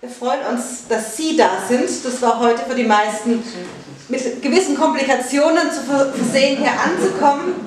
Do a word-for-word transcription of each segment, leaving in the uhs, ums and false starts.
Wir freuen uns, dass Sie da sind. Das war heute für die meisten mit gewissen Komplikationen zu versehen, hier anzukommen.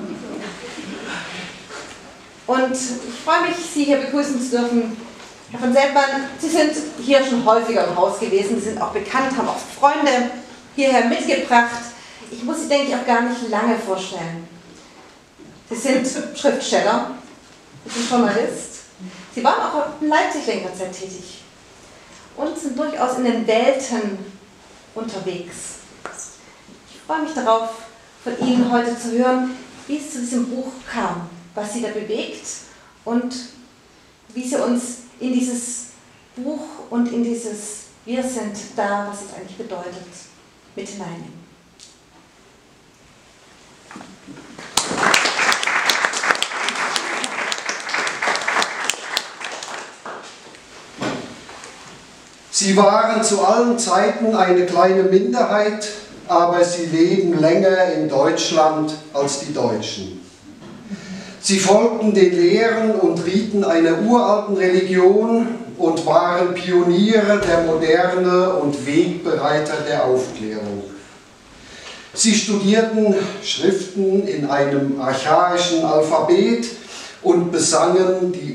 Und ich freue mich, Sie hier begrüßen zu dürfen. Herr von Seltmann, Sie sind hier schon häufiger im Haus gewesen, Sie sind auch bekannt, haben auch Freunde hierher mitgebracht. Ich muss Sie, denke ich, auch gar nicht lange vorstellen. Sie sind Schriftsteller, Sie sind Journalist, Sie waren auch in Leipzig längere Zeit tätig und sind durchaus in den Welten unterwegs. Ich freue mich darauf, von Ihnen heute zu hören, wie es zu diesem Buch kam, was Sie da bewegt und wie Sie uns in dieses Buch und in dieses Wir sind da, was es eigentlich bedeutet, mit hineinnehmen. Sie waren zu allen Zeiten eine kleine Minderheit, aber sie leben länger in Deutschland als die Deutschen. Sie folgten den Lehren und Riten einer uralten Religion und waren Pioniere der Moderne und Wegbereiter der Aufklärung. Sie studierten Schriften in einem archaischen Alphabet und besangen die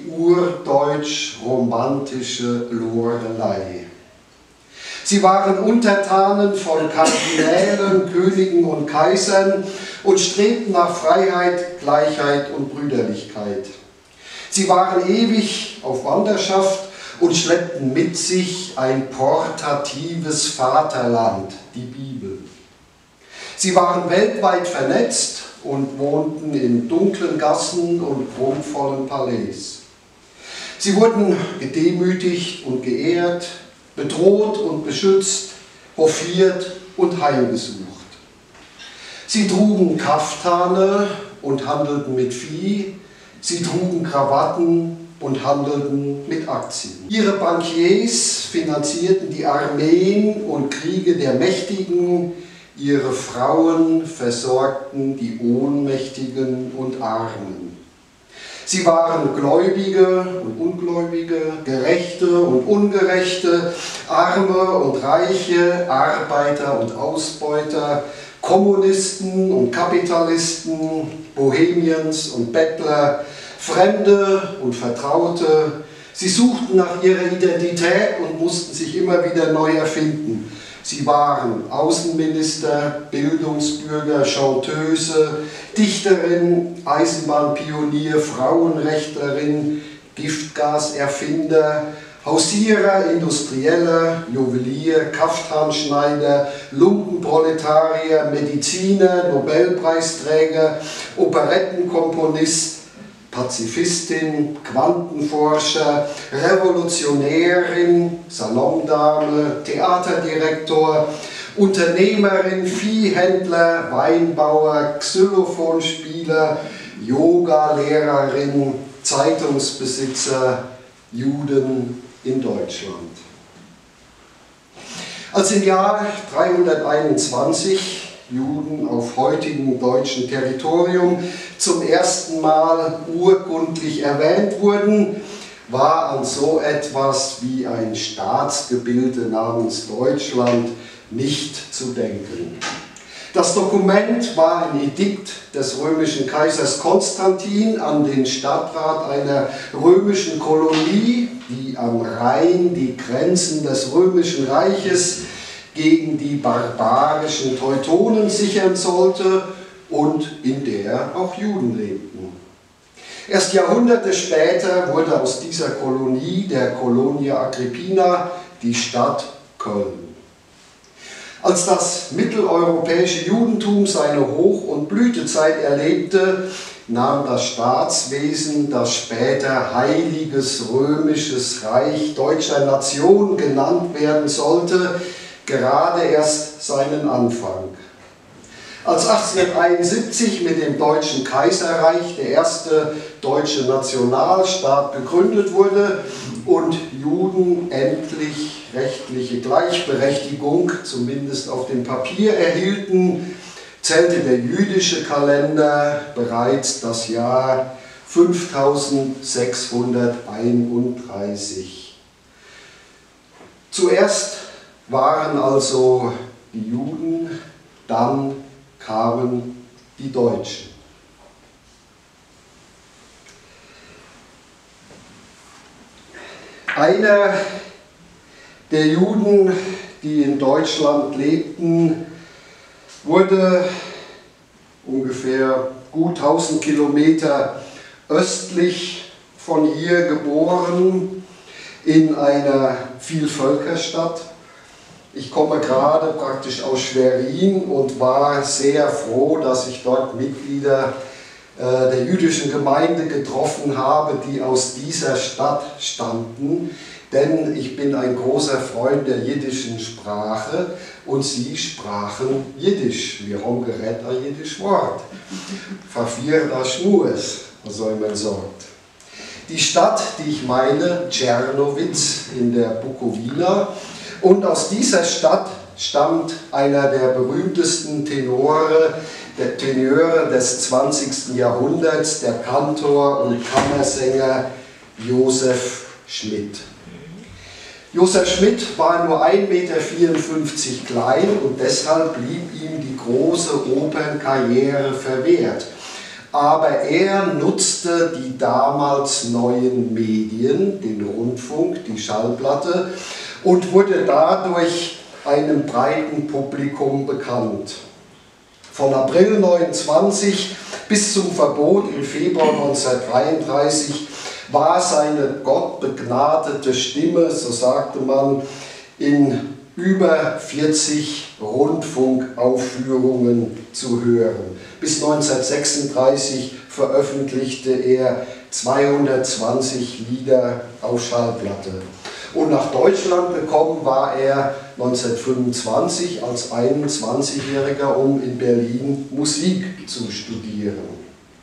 urdeutsch-romantische Lorelei. Sie waren Untertanen von Kardinälen, Königen und Kaisern und strebten nach Freiheit, Gleichheit und Brüderlichkeit. Sie waren ewig auf Wanderschaft und schleppten mit sich ein portatives Vaterland, die Bibel. Sie waren weltweit vernetzt und wohnten in dunklen Gassen und prunkvollen Palais. Sie wurden gedemütigt und geehrt, bedroht und beschützt, hofiert und heimgesucht. Sie trugen Kaftane und handelten mit Vieh, sie trugen Krawatten und handelten mit Aktien. Ihre Bankiers finanzierten die Armeen und Kriege der Mächtigen, ihre Frauen versorgten die Ohnmächtigen und Armen. Sie waren Gläubige und Ungläubige, Gerechte und Ungerechte, Arme und Reiche, Arbeiter und Ausbeuter, Kommunisten und Kapitalisten, Bohemiens und Bettler, Fremde und Vertraute. Sie suchten nach ihrer Identität und mussten sich immer wieder neu erfinden. Sie waren Außenminister, Bildungsbürger, Chanteuse, Dichterin, Eisenbahnpionier, Frauenrechtlerin, Giftgaserfinder, Hausierer, Industrieller, Juwelier, Kaftanschneider, Lumpenproletarier, Mediziner, Nobelpreisträger, Operettenkomponist, Pazifistin, Quantenforscher, Revolutionärin, Salondame, Theaterdirektor, Unternehmerin, Viehhändler, Weinbauer, Xylophonspieler, Yoga-Lehrerin, Zeitungsbesitzer, Juden in Deutschland. Als im Jahr dreihunderteinundzwanzig Juden auf heutigem deutschen Territorium zum ersten Mal urkundlich erwähnt wurden, war an so etwas wie ein Staatsgebilde namens Deutschland nicht zu denken. Das Dokument war ein Edikt des römischen Kaisers Konstantin an den Stadtrat einer römischen Kolonie, die am Rhein die Grenzen des römischen Reiches gegen die barbarischen Teutonen sichern sollte und in der auch Juden lebten. Erst Jahrhunderte später wurde aus dieser Kolonie, der Colonia Agrippina, die Stadt Köln. Als das mitteleuropäische Judentum seine Hoch- und Blütezeit erlebte, nahm das Staatswesen, das später Heiliges Römisches Reich deutscher Nation genannt werden sollte, gerade erst seinen Anfang. Als achtzehnhunderteinundsiebzig mit dem Deutschen Kaiserreich der erste deutsche Nationalstaat gegründet wurde und Juden endlich rechtliche Gleichberechtigung, zumindest auf dem Papier, erhielten, zählte der jüdische Kalender bereits das Jahr fünftausendsechshunderteinunddreißig. Zuerst waren also die Juden, dann kamen die Deutschen. Einer der Juden, die in Deutschland lebten, wurde ungefähr gut tausend Kilometer östlich von hier geboren, in einer Vielvölkerstadt. Ich komme gerade praktisch aus Schwerin und war sehr froh, dass ich dort Mitglieder äh, der jüdischen Gemeinde getroffen habe, die aus dieser Stadt stammten. Denn ich bin ein großer Freund der jiddischen Sprache und sie sprachen Jiddisch. Wir haben gerät ein jiddisch Wort. Vervier das Schmues, so man sagt. Die Stadt, die ich meine, Czernowitz in der Bukowina. Und aus dieser Stadt stammt einer der berühmtesten Tenore, der Tenöre des zwanzigsten Jahrhunderts, der Kantor und Kammersänger Josef Schmidt. Josef Schmidt war nur ein Meter vierundfünfzig klein und deshalb blieb ihm die große Opernkarriere verwehrt. Aber er nutzte die damals neuen Medien, den Rundfunk, die Schallplatte, und wurde dadurch einem breiten Publikum bekannt. Von April neunundzwanzig bis zum Verbot im Februar neunzehnhundertdreiunddreißig war seine gottbegnadete Stimme, so sagte man, in über vierzig Rundfunkaufführungen zu hören. Bis neunzehnhundertsechsunddreißig veröffentlichte er zweihundertzwanzig Lieder auf Schallplatte. Und nach Deutschland gekommen war er neunzehnhundertfünfundzwanzig als einundzwanzigjähriger, um in Berlin Musik zu studieren.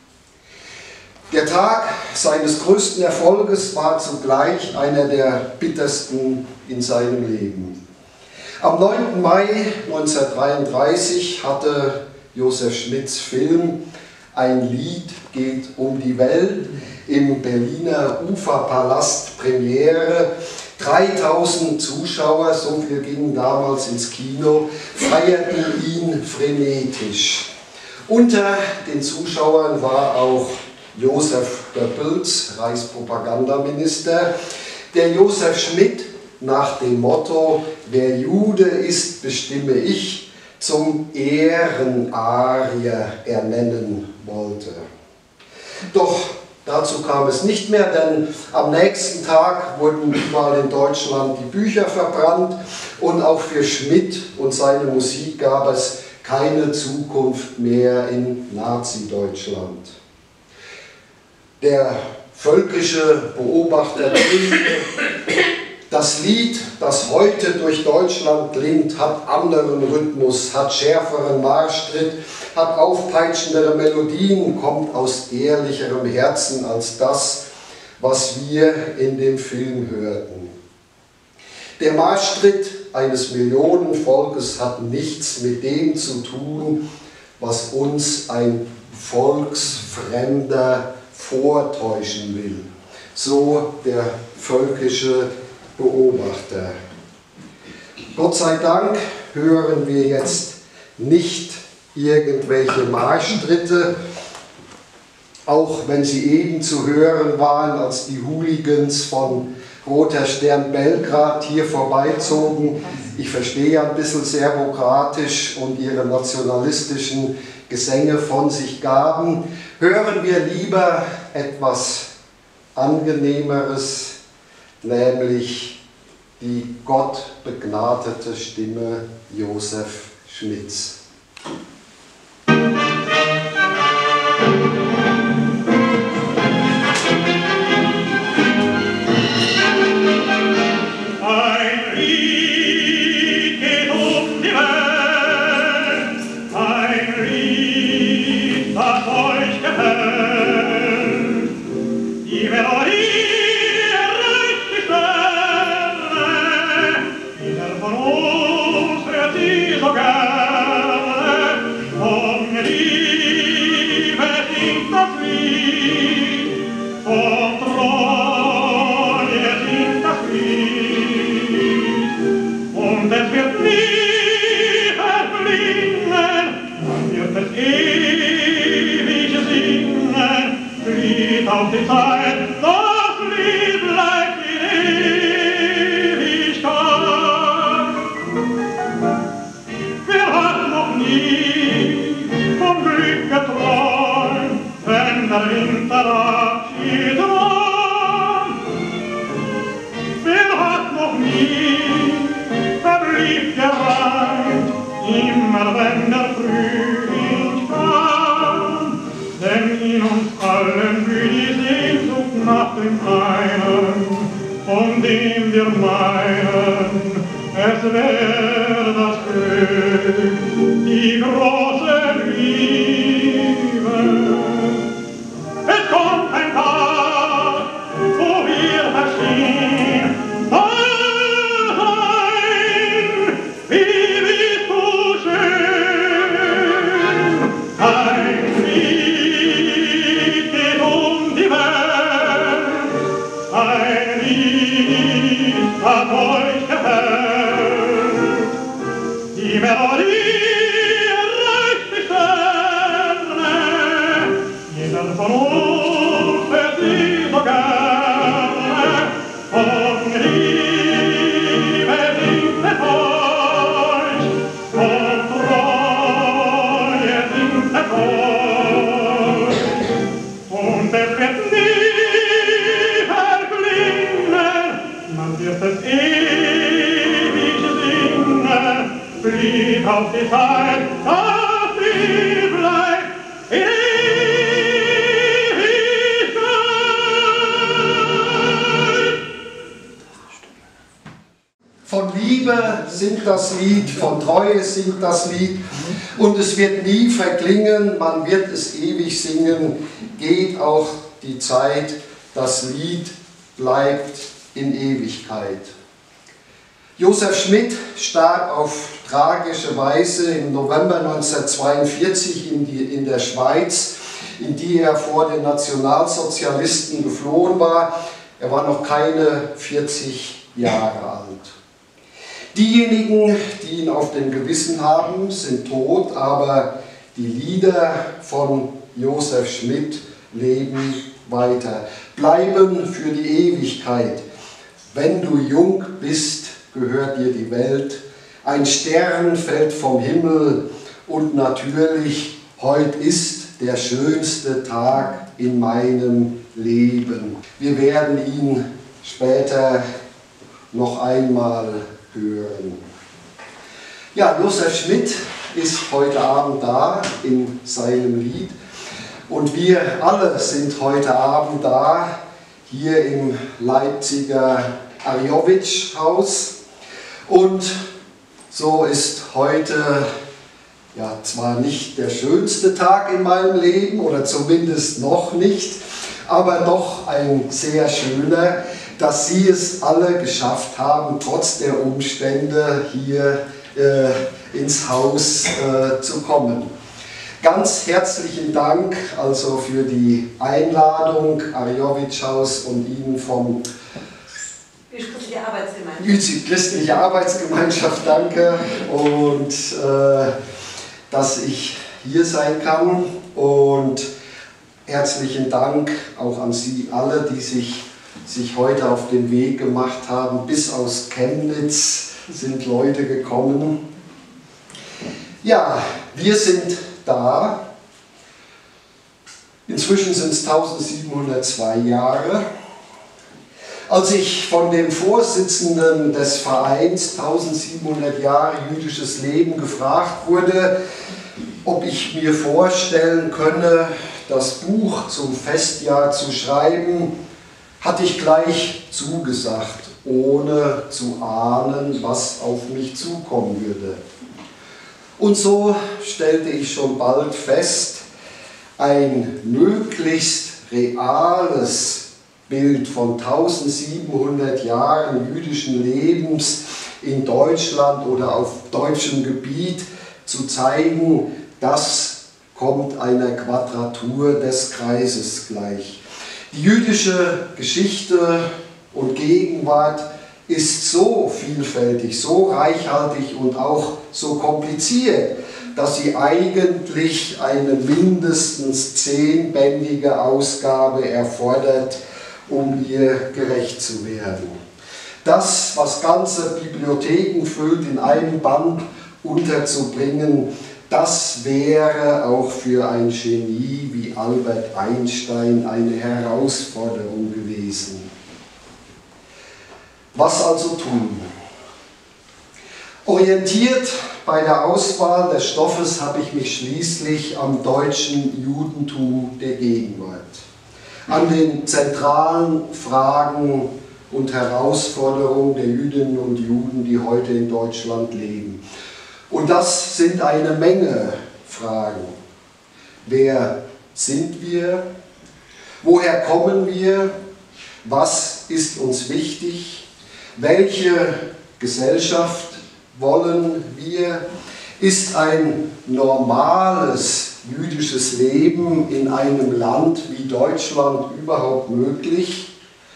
Der Tag seines größten Erfolges war zugleich einer der bittersten in seinem Leben. Am neunten Mai neunzehnhundertdreiunddreißig hatte Josef Schmidts Film Ein Lied geht um die Welt im Berliner Uferpalast Premiere. dreitausend Zuschauer, so viel gingen damals ins Kino, feierten ihn frenetisch. Unter den Zuschauern war auch Josef Goebbels, Reichspropagandaminister, der Josef Schmidt nach dem Motto „Wer Jude ist, bestimme ich“ zum Ehrenarier ernennen wollte. Doch dazu kam es nicht mehr, denn am nächsten Tag wurden überall in Deutschland die Bücher verbrannt und auch für Schmidt und seine Musik gab es keine Zukunft mehr in Nazi-Deutschland. Der völkische Beobachter denkt, das Lied, das heute durch Deutschland klingt, hat anderen Rhythmus, hat schärferen Marschtritt, hat aufpeitschendere Melodien, kommt aus ehrlicherem Herzen als das, was wir in dem Film hörten. Der Marschtritt eines Millionenvolkes hat nichts mit dem zu tun, was uns ein Volksfremder vortäuschen will. So der völkische Beobachter. Gott sei Dank hören wir jetzt nicht irgendwelche Marschtritte, auch wenn sie eben zu hören waren, als die Hooligans von Roter Stern Belgrad hier vorbeizogen. Ich verstehe ja ein bisschen serbokratisch und ihre nationalistischen Gesänge von sich gaben. Hören wir lieber etwas Angenehmeres, nämlich die gottbegnadete Stimme Josef Schmidts. Von uns hört sie so gerne dem einen, von dem wir meinen, es wäre das Glück, die große Liebe. Es kommt ein Tag, wo wir verstehen, allein, wie bist du schön. Ein Lied geht um die Welt, ein Lied, das euch gefällt. Die Melodie erreicht die Sterne, jeder von uns hört sie so gerne. Von Liebe singt es euch, von Treue singt es euch. Und es wird nie verklingen, man wird es ewig singen. Blick auf die Zeit, dass sie bleibt in Ewigkeit. Von Liebe singt das Lied, von Treue singt das Lied und es wird nie verklingen, man wird es ewig singen, geht auch die Zeit, das Lied bleibt in Ewigkeit. Josef Schmidt starb auf tragische Weise im November neunzehnhundertzweiundvierzig in, die, in der Schweiz, in die er vor den Nationalsozialisten geflohen war. Er war noch keine vierzig Jahre alt. Diejenigen, die ihn auf dem Gewissen haben, sind tot, aber die Lieder von Josef Schmidt leben weiter, bleiben für die Ewigkeit. Wenn du jung bist, gehört dir die Welt, ein Stern fällt vom Himmel und natürlich, heut ist der schönste Tag in meinem Leben. Wir werden ihn später noch einmal hören. Ja, Josef Schmidt ist heute Abend da in seinem Lied und wir alle sind heute Abend da, hier im Leipziger Arjowitsch-Haus. Und so ist heute ja zwar nicht der schönste Tag in meinem Leben, oder zumindest noch nicht, aber doch ein sehr schöner, dass Sie es alle geschafft haben, trotz der Umstände hier äh, ins Haus äh, zu kommen. Ganz herzlichen Dank also für die Einladung, Arjowitsch-Haus, und Ihnen vom Christliche Arbeitsgemeinschaft. Christliche Arbeitsgemeinschaft, danke, und äh, dass ich hier sein kann, und herzlichen Dank auch an Sie alle, die sich, sich heute auf den Weg gemacht haben. Bis aus Chemnitz sind Leute gekommen. Ja, wir sind da. Inzwischen sind es tausendsiebenhundertzwei Jahre. Als ich von dem Vorsitzenden des Vereins tausendsiebenhundert Jahre jüdisches Leben gefragt wurde, ob ich mir vorstellen könne, das Buch zum Festjahr zu schreiben, hatte ich gleich zugesagt, ohne zu ahnen, was auf mich zukommen würde. Und so stellte ich schon bald fest, ein möglichst reales Bild von tausendsiebenhundert Jahren jüdischen Lebens in Deutschland oder auf deutschem Gebiet zu zeigen, das kommt einer Quadratur des Kreises gleich. Die jüdische Geschichte und Gegenwart ist so vielfältig, so reichhaltig und auch so kompliziert, dass sie eigentlich eine mindestens zehnbändige Ausgabe erfordert, um ihr gerecht zu werden. Das, was ganze Bibliotheken füllt, in einem Band unterzubringen, das wäre auch für ein Genie wie Albert Einstein eine Herausforderung gewesen. Was also tun? Orientiert bei der Auswahl des Stoffes habe ich mich schließlich am deutschen Judentum der Gegenwart, an den zentralen Fragen und Herausforderungen der Jüdinnen und Juden, die heute in Deutschland leben. Und das sind eine Menge Fragen. Wer sind wir? Woher kommen wir? Was ist uns wichtig? Welche Gesellschaft wollen wir? Ist ein normales jüdisches Leben in einem Land wie Deutschland überhaupt möglich?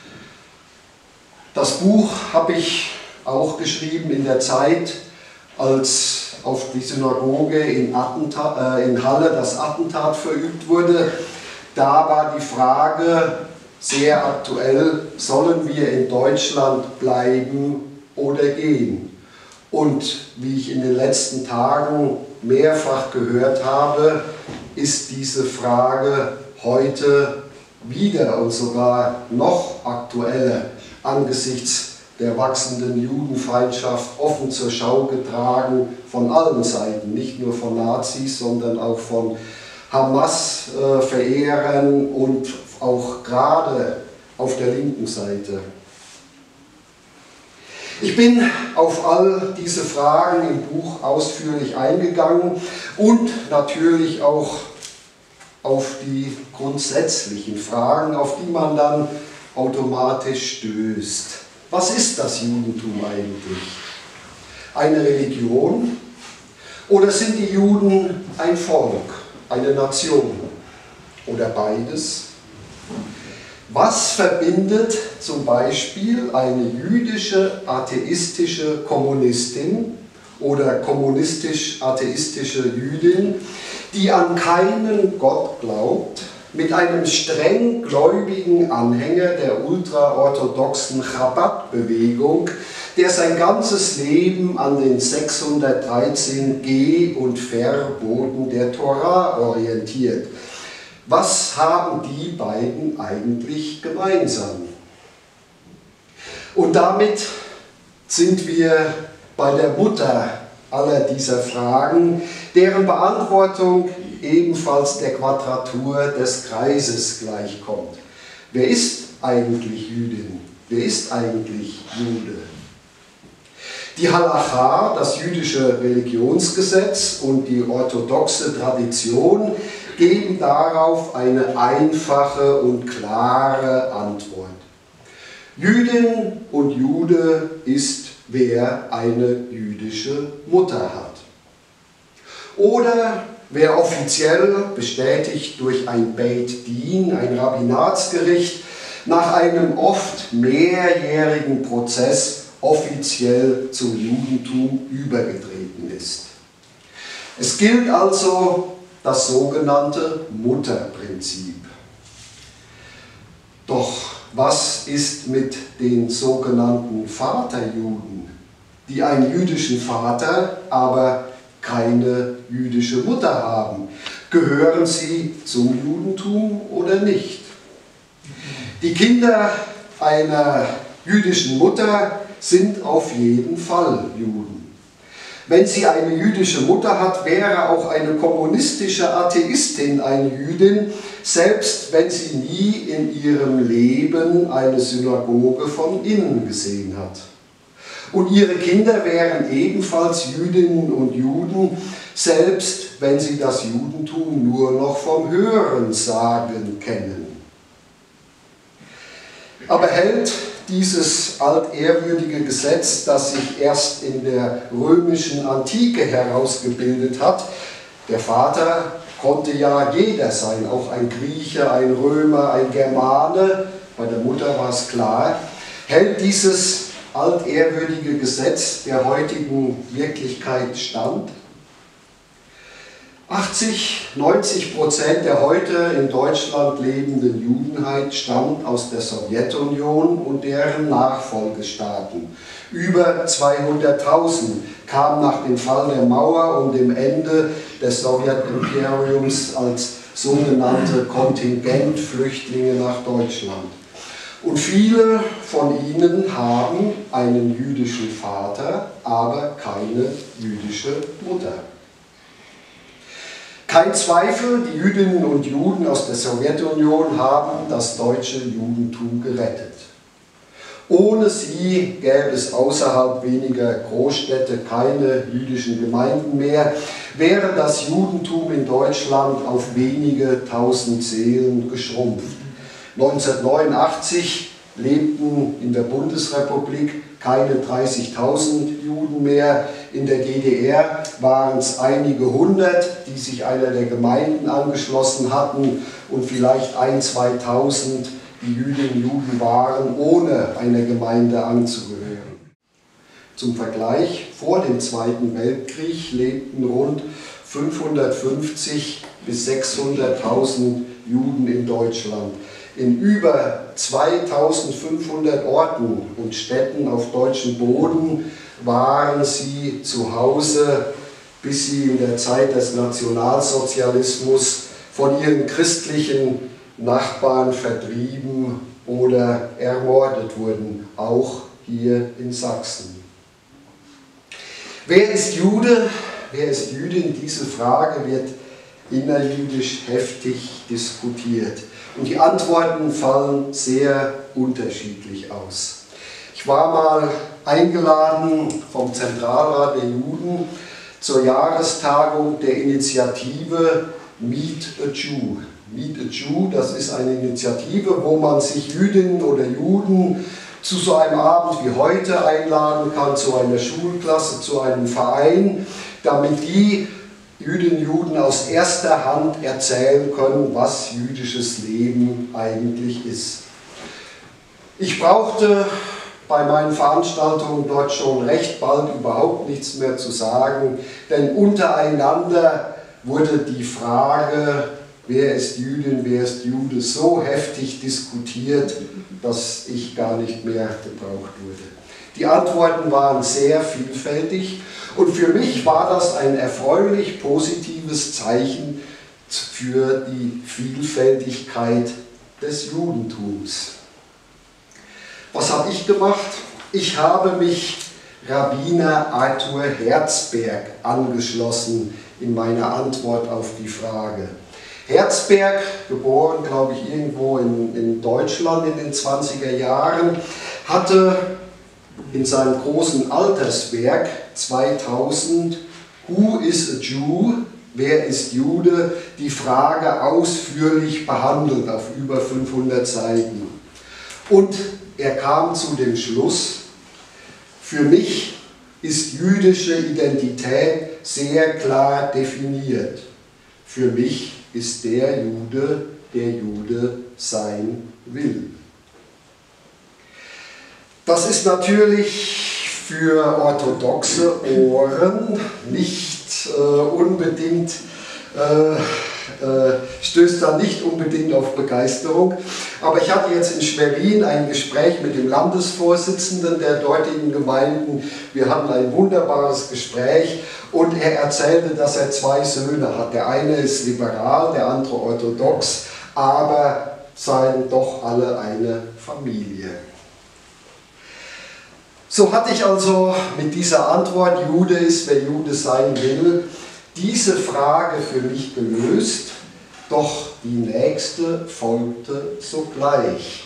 Das Buch habe ich auch geschrieben in der Zeit, als auf die Synagoge in, Attentat, äh, in Halle das Attentat verübt wurde. Da war die Frage sehr aktuell, sollen wir in Deutschland bleiben oder gehen? Und wie ich in den letzten Tagen mehrfach gehört habe, ist diese Frage heute wieder und sogar noch aktueller angesichts der wachsenden Judenfeindschaft offen zur Schau getragen von allen Seiten, nicht nur von Nazis, sondern auch von Hamas-Verehrern und auch gerade auf der linken Seite. Ich bin auf all diese Fragen im Buch ausführlich eingegangen und natürlich auch auf die grundsätzlichen Fragen, auf die man dann automatisch stößt. Was ist das Judentum eigentlich? Eine Religion? Oder sind die Juden ein Volk, eine Nation? Oder beides? Was verbindet zum Beispiel eine jüdische atheistische Kommunistin oder kommunistisch-atheistische Jüdin, die an keinen Gott glaubt, mit einem streng gläubigen Anhänger der ultraorthodoxen Chabad-Bewegung, der sein ganzes Leben an den sechshundertdreizehn Geh- und Verboten der Tora orientiert? Was haben die beiden eigentlich gemeinsam? Und damit sind wir bei der Mutter aller dieser Fragen, deren Beantwortung ebenfalls der Quadratur des Kreises gleichkommt. Wer ist eigentlich Jüdin? Wer ist eigentlich Jude? Die Halacha, das jüdische Religionsgesetz und die orthodoxe Tradition geben darauf eine einfache und klare Antwort. Jüdin und Jude ist, wer eine jüdische Mutter hat. Oder wer offiziell, bestätigt durch ein Beit Din, ein Rabbinatsgericht, nach einem oft mehrjährigen Prozess offiziell zum Judentum übergetreten ist. Es gilt also das sogenannte Mutterprinzip. Doch was ist mit den sogenannten Vaterjuden, die einen jüdischen Vater, aber keine jüdische Mutter haben? Gehören sie zum Judentum oder nicht? Die Kinder einer jüdischen Mutter sind auf jeden Fall Juden. Wenn sie eine jüdische Mutter hat, wäre auch eine kommunistische Atheistin eine Jüdin, selbst wenn sie nie in ihrem Leben eine Synagoge von innen gesehen hat. Und ihre Kinder wären ebenfalls Jüdinnen und Juden, selbst wenn sie das Judentum nur noch vom Hörensagen kennen. Aber hält dieses altehrwürdige Gesetz, das sich erst in der römischen Antike herausgebildet hat, der Vater konnte ja jeder sein, auch ein Grieche, ein Römer, ein Germane, bei der Mutter war es klar, hält dieses altehrwürdige Gesetz der heutigen Wirklichkeit stand? achtzig, neunzig Prozent der heute in Deutschland lebenden Judenheit stammt aus der Sowjetunion und deren Nachfolgestaaten. Über zweihunderttausend kamen nach dem Fall der Mauer und dem Ende des Sowjetimperiums als sogenannte Kontingentflüchtlinge nach Deutschland. Und viele von ihnen haben einen jüdischen Vater, aber keine jüdische Mutter. Kein Zweifel, die Jüdinnen und Juden aus der Sowjetunion haben das deutsche Judentum gerettet. Ohne sie gäbe es außerhalb weniger Großstädte keine jüdischen Gemeinden mehr, wäre das Judentum in Deutschland auf wenige tausend Seelen geschrumpft. neunzehnhundertneunundachtzig lebten in der Bundesrepublik keine dreißigtausend Juden mehr. In der D D R waren es einige hundert, die sich einer der Gemeinden angeschlossen hatten und vielleicht ein, zweitausend, die Jüdinnen und Juden waren, ohne einer Gemeinde anzugehören. Zum Vergleich, vor dem Zweiten Weltkrieg lebten rund fünfhundertfünfzig bis sechshunderttausend Juden in Deutschland. In über zweitausendfünfhundert Orten und Städten auf deutschem Boden waren sie zu Hause, bis sie in der Zeit des Nationalsozialismus von ihren christlichen Nachbarn vertrieben oder ermordet wurden, auch hier in Sachsen. Wer ist Jude? Wer ist Jüdin? Diese Frage wird innerjüdisch heftig diskutiert. Und die Antworten fallen sehr unterschiedlich aus. Ich war mal eingeladen vom Zentralrat der Juden zur Jahrestagung der Initiative Meet a Jew. Meet a Jew, das ist eine Initiative, wo man sich Jüdinnen oder Juden zu so einem Abend wie heute einladen kann, zu einer Schulklasse, zu einem Verein, damit die Jüdinnen und Juden aus erster Hand erzählen können, was jüdisches Leben eigentlich ist. Ich brauchte bei meinen Veranstaltungen dort schon recht bald überhaupt nichts mehr zu sagen, denn untereinander wurde die Frage, wer ist Jüdin, wer ist Jude, so heftig diskutiert, dass ich gar nicht mehr gebraucht wurde. Die Antworten waren sehr vielfältig und für mich war das ein erfreulich positives Zeichen für die Vielfältigkeit des Judentums. Was habe ich gemacht? Ich habe mich Rabbiner Arthur Herzberg angeschlossen in meiner Antwort auf die Frage. Herzberg, geboren, glaube ich, irgendwo in, in Deutschland in den zwanziger Jahren, hatte in seinem großen Alterswerk zweitausend, Who is a Jew? Wer ist Jude? Die Frage ausführlich behandelt auf über fünfhundert Seiten. Und er kam zu dem Schluss, für mich ist jüdische Identität sehr klar definiert. Für mich ist der Jude, der Jude sein will. Das ist natürlich für orthodoxe Ohren nicht äh, unbedingt, äh, äh, stößt da nicht unbedingt auf Begeisterung. Aber ich hatte jetzt in Schwerin ein Gespräch mit dem Landesvorsitzenden der dortigen Gemeinden. Wir hatten ein wunderbares Gespräch und er erzählte, dass er zwei Söhne hat. Der eine ist liberal, der andere orthodox, aber seien doch alle eine Familie. So hatte ich also mit dieser Antwort, Jude ist, wer Jude sein will, diese Frage für mich gelöst, doch die nächste folgte sogleich.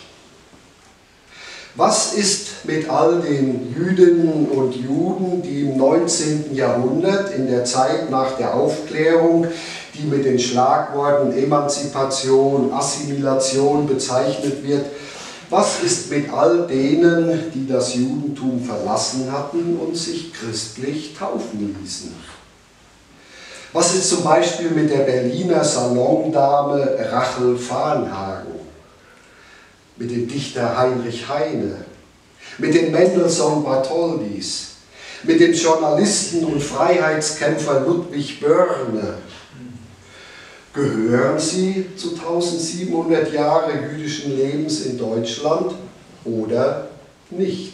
Was ist mit all den Jüdinnen und Juden, die im neunzehnten Jahrhundert, in der Zeit nach der Aufklärung, die mit den Schlagworten Emanzipation, Assimilation bezeichnet wird, was ist mit all denen, die das Judentum verlassen hatten und sich christlich taufen ließen? Was ist zum Beispiel mit der Berliner Salondame Rachel Varnhagen, mit dem Dichter Heinrich Heine, mit den Mendelssohn-Bartholdis, mit dem Journalisten und Freiheitskämpfer Ludwig Börne? Gehören sie zu tausendsiebenhundert Jahre jüdischen Lebens in Deutschland oder nicht?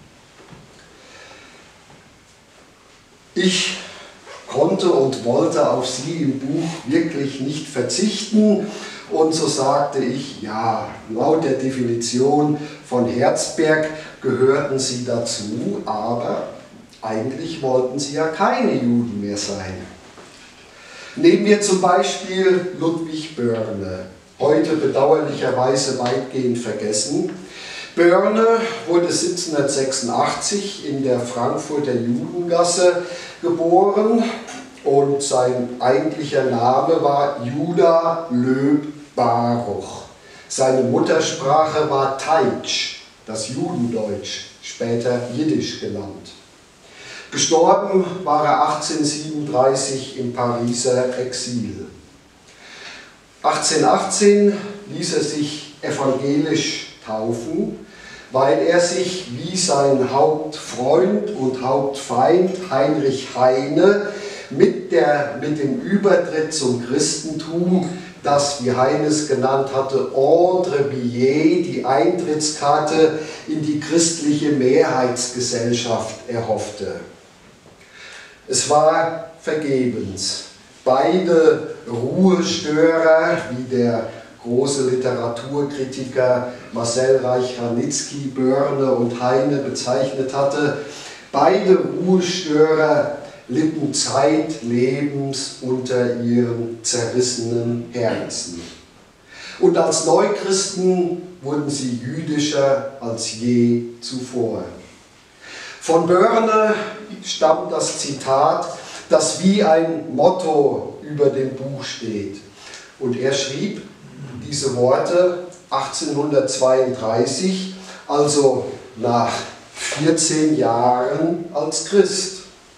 Ich konnte und wollte auf sie im Buch wirklich nicht verzichten und so sagte ich, ja, laut der Definition von Herzberg gehörten sie dazu, aber eigentlich wollten sie ja keine Juden mehr sein. Nehmen wir zum Beispiel Ludwig Börne, heute bedauerlicherweise weitgehend vergessen. Börne wurde siebzehnhundertsechsundachtzig in der Frankfurter Judengasse geboren und sein eigentlicher Name war Judah Löb Baruch. Seine Muttersprache war Teitsch, das Judendeutsch, später Jiddisch genannt. Gestorben war er achtzehnhundertsiebenunddreißig im Pariser Exil. achtzehnhundertachtzehn ließ er sich evangelisch taufen, weil er sich wie sein Hauptfreund und Hauptfeind Heinrich Heine mit, der, mit dem Übertritt zum Christentum, das, wie Heine es genannt hatte, entre billets, die Eintrittskarte in die christliche Mehrheitsgesellschaft erhoffte. Es war vergebens. Beide Ruhestörer, wie der große Literaturkritiker Marcel Reich-Ranitzky Börne und Heine bezeichnet hatte, beide Ruhestörer litten zeitlebens unter ihren zerrissenen Herzen. Und als Neuchristen wurden sie jüdischer als je zuvor. Von Börne stammt das Zitat, das wie ein Motto über dem Buch steht. Und er schrieb diese Worte achtzehnhundertzweiunddreißig, also nach vierzehn Jahren als Christ.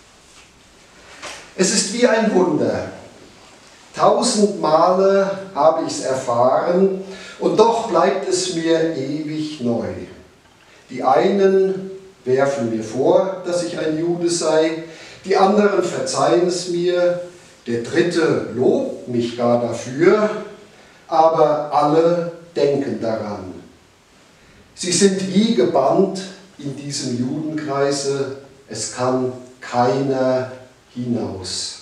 Es ist wie ein Wunder. Tausend Male habe ich es erfahren und doch bleibt es mir ewig neu. Die einen werfen mir vor, dass ich ein Jude sei, die anderen verzeihen es mir, der dritte lobt mich gar dafür, aber alle denken daran. Sie sind wie gebannt in diesem Judenkreise, es kann keiner hinaus.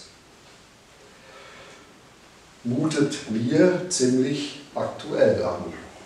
Mutet mir ziemlich aktuell an.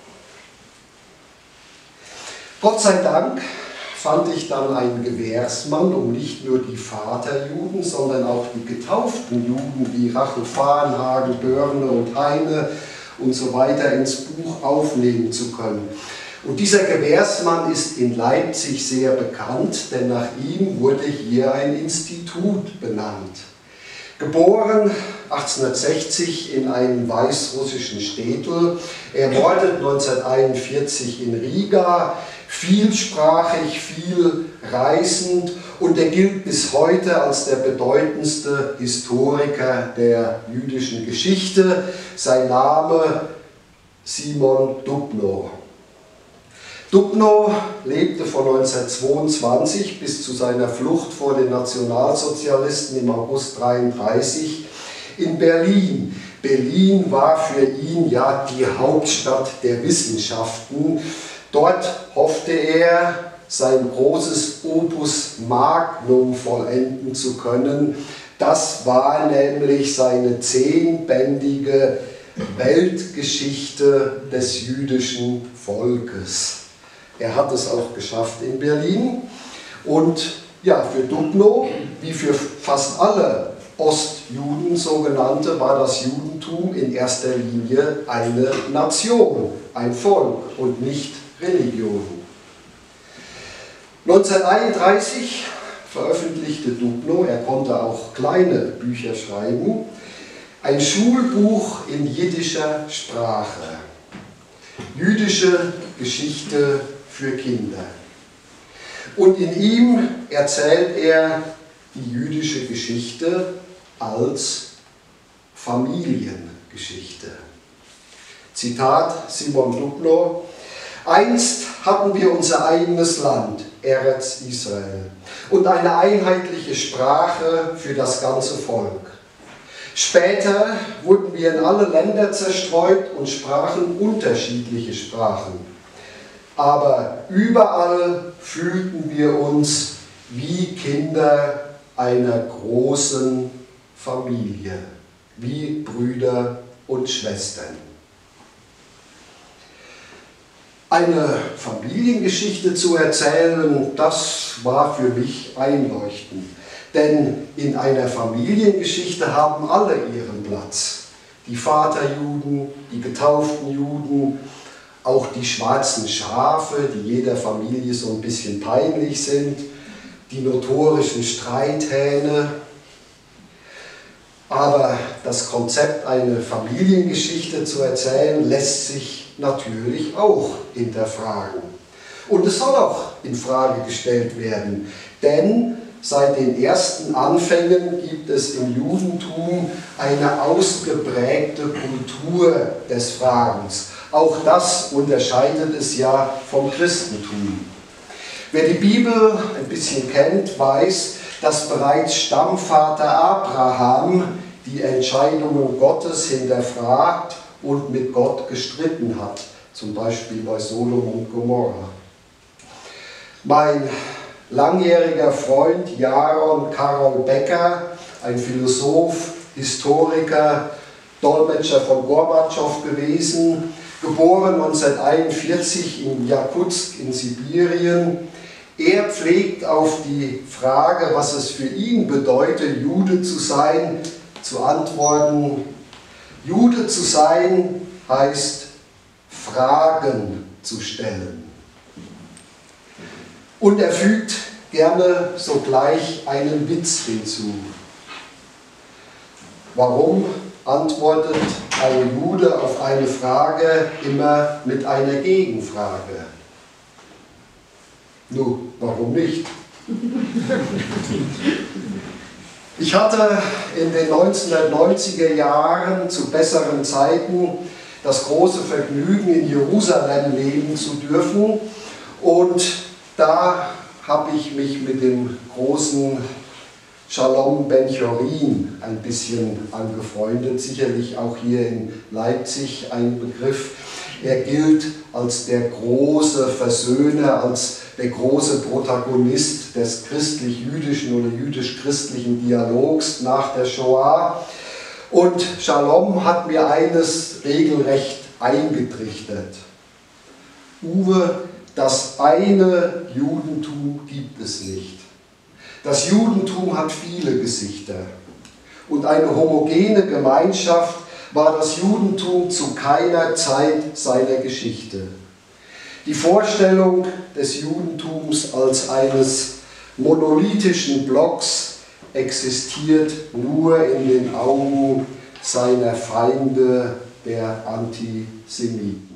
Gott sei Dank fand ich dann einen Gewährsmann, um nicht nur die Vaterjuden, sondern auch die getauften Juden wie Rachel Fahrenhagen, Börne und Heine und so weiter ins Buch aufnehmen zu können. Und dieser Gewährsmann ist in Leipzig sehr bekannt, denn nach ihm wurde hier ein Institut benannt. Geboren achtzehnhundertsechzig in einem weißrussischen Städtel, ermordet neunzehnhunderteinundvierzig in Riga, vielsprachig, viel reisend, und er gilt bis heute als der bedeutendste Historiker der jüdischen Geschichte. Sein Name Simon Dubnow. Dubnow lebte von neunzehnhundertzweiundzwanzig bis zu seiner Flucht vor den Nationalsozialisten im August neunzehnhundertdreiunddreißig in Berlin. Berlin war für ihn ja die Hauptstadt der Wissenschaften. Dort hoffte er, sein großes Opus Magnum vollenden zu können. Das war nämlich seine zehnbändige Weltgeschichte des jüdischen Volkes. Er hat es auch geschafft in Berlin. Und ja, für Dubnow, wie für fast alle Ostjuden sogenannte, war das Judentum in erster Linie eine Nation, ein Volk und nicht Religion. neunzehnhunderteinunddreißig veröffentlichte Dubnow, er konnte auch kleine Bücher schreiben, ein Schulbuch in jiddischer Sprache. Jüdische Geschichte für Kinder. Und in ihm erzählt er die jüdische Geschichte als Familiengeschichte. Zitat Simon Dubnow: Einst hatten wir unser eigenes Land, Eretz Israel, und eine einheitliche Sprache für das ganze Volk. Später wurden wir in alle Länder zerstreut und sprachen unterschiedliche Sprachen. Aber überall fühlten wir uns wie Kinder einer großen Familie, wie Brüder und Schwestern. Eine Familiengeschichte zu erzählen, das war für mich einleuchtend. Denn in einer Familiengeschichte haben alle ihren Platz. Die Vaterjuden, die getauften Juden, auch die schwarzen Schafe, die jeder Familie so ein bisschen peinlich sind, die notorischen Streithähne. Aber das Konzept, eine Familiengeschichte zu erzählen, lässt sich natürlich auch hinterfragen. Und es soll auch in Frage gestellt werden, denn seit den ersten Anfängen gibt es im Judentum eine ausgeprägte Kultur des Fragens. Auch das unterscheidet es ja vom Christentum. Wer die Bibel ein bisschen kennt, weiß, dass bereits Stammvater Abraham die Entscheidungen Gottes hinterfragt und mit Gott gestritten hat. Zum Beispiel bei Sodom und Gomorra. Mein langjähriger Freund Jaron Karol Becker, ein Philosoph, Historiker, Dolmetscher von Gorbatschow gewesen, geboren neunzehnhunderteinundvierzig in Jakutsk in Sibirien. Er pflegt auf die Frage, was es für ihn bedeutet, Jude zu sein, zu antworten: Jude zu sein heißt, Fragen zu stellen. Und er fügt gerne sogleich einen Witz hinzu. Warum antwortet ein Jude auf eine Frage immer mit einer Gegenfrage? Nun, warum nicht? Ich hatte in den neunzehnhundertneunziger Jahren zu besseren Zeiten das große Vergnügen, in Jerusalem leben zu dürfen, und da habe ich mich mit dem großen Shalom Ben-Chorin ein bisschen angefreundet, sicherlich auch hier in Leipzig ein Begriff. Er gilt als der große Versöhner, als der große Protagonist des christlich-jüdischen oder jüdisch-christlichen Dialogs nach der Shoah. Und Shalom hat mir eines regelrecht eingetrichtert: Uwe, das eine Judentum gibt es nicht. Das Judentum hat viele Gesichter. Und eine homogene Gemeinschaft war das Judentum zu keiner Zeit seiner Geschichte. Die Vorstellung des Judentums als eines monolithischen Blocks existiert nur in den Augen seiner Feinde, der Antisemiten.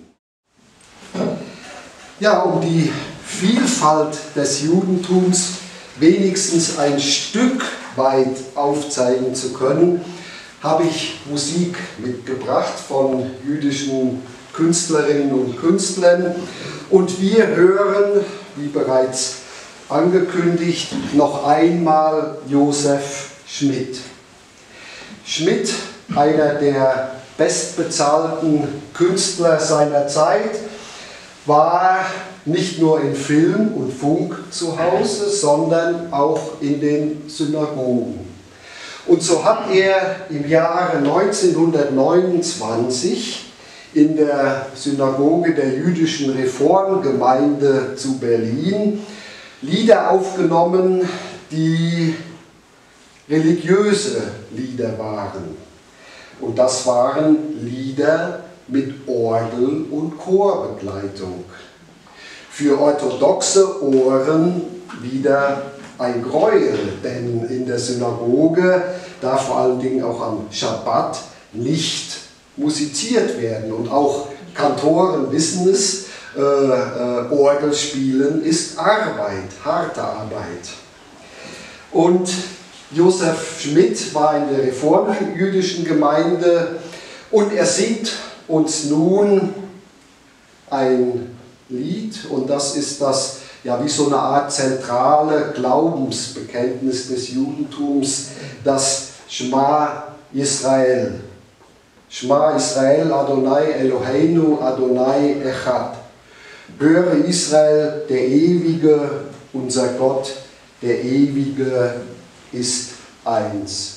Ja, um die Vielfalt des Judentums wenigstens ein Stück weit aufzeigen zu können, habe ich Musik mitgebracht von jüdischen Künstlerinnen und Künstlern. Und wir hören, wie bereits angekündigt, noch einmal Josef Schmidt. Schmidt, einer der bestbezahlten Künstler seiner Zeit, war nicht nur in Film und Funk zu Hause, sondern auch in den Synagogen. Und so hat er im Jahre neunzehnhundertneunundzwanzig in der Synagoge der Jüdischen Reformgemeinde zu Berlin Lieder aufgenommen, die religiöse Lieder waren. Und das waren Lieder mit Orgel- und Chorbegleitung. Für orthodoxe Ohren wieder ein Gräuel, denn in der Synagoge darf vor allen Dingen auch am Schabbat nicht musiziert werden. Und auch Kantoren wissen es, äh, äh, Orgelspielen ist Arbeit, harte Arbeit. Und Josef Schmidt war in der reformjüdischen Gemeinde und er singt uns nun ein Lied, und das ist das, ja, wie so eine Art zentrale Glaubensbekenntnis des Judentums, das Shema Israel. Shema Israel, Adonai Eloheinu, Adonai Echad. Höre Israel, der Ewige, unser Gott, der Ewige ist eins.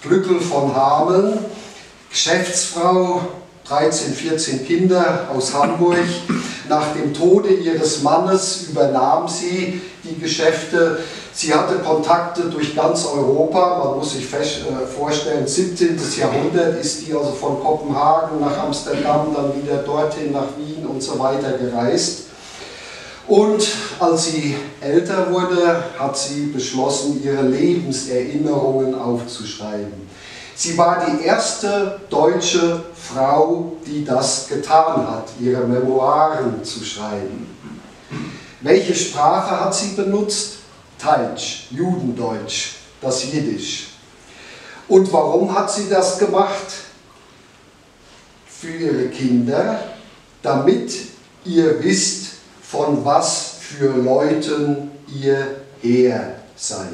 Glückel von Hameln, Geschäftsfrau, dreizehn, vierzehn Kinder aus Hamburg. Nach dem Tode ihres Mannes übernahm sie die Geschäfte. Sie hatte Kontakte durch ganz Europa. Man muss sich vorstellen, siebzehnten. Jahrhundert ist die also von Kopenhagen nach Amsterdam, dann wieder dorthin nach Wien und so weiter gereist. Und als sie älter wurde, hat sie beschlossen, ihre Lebenserinnerungen aufzuschreiben. Sie war die erste deutsche Frau, die das getan hat, ihre Memoiren zu schreiben. Welche Sprache hat sie benutzt? Teitsch, Judendeutsch, das Jiddisch. Und warum hat sie das gemacht? Für ihre Kinder, damit ihr wisst, von was für Leuten ihr her seid.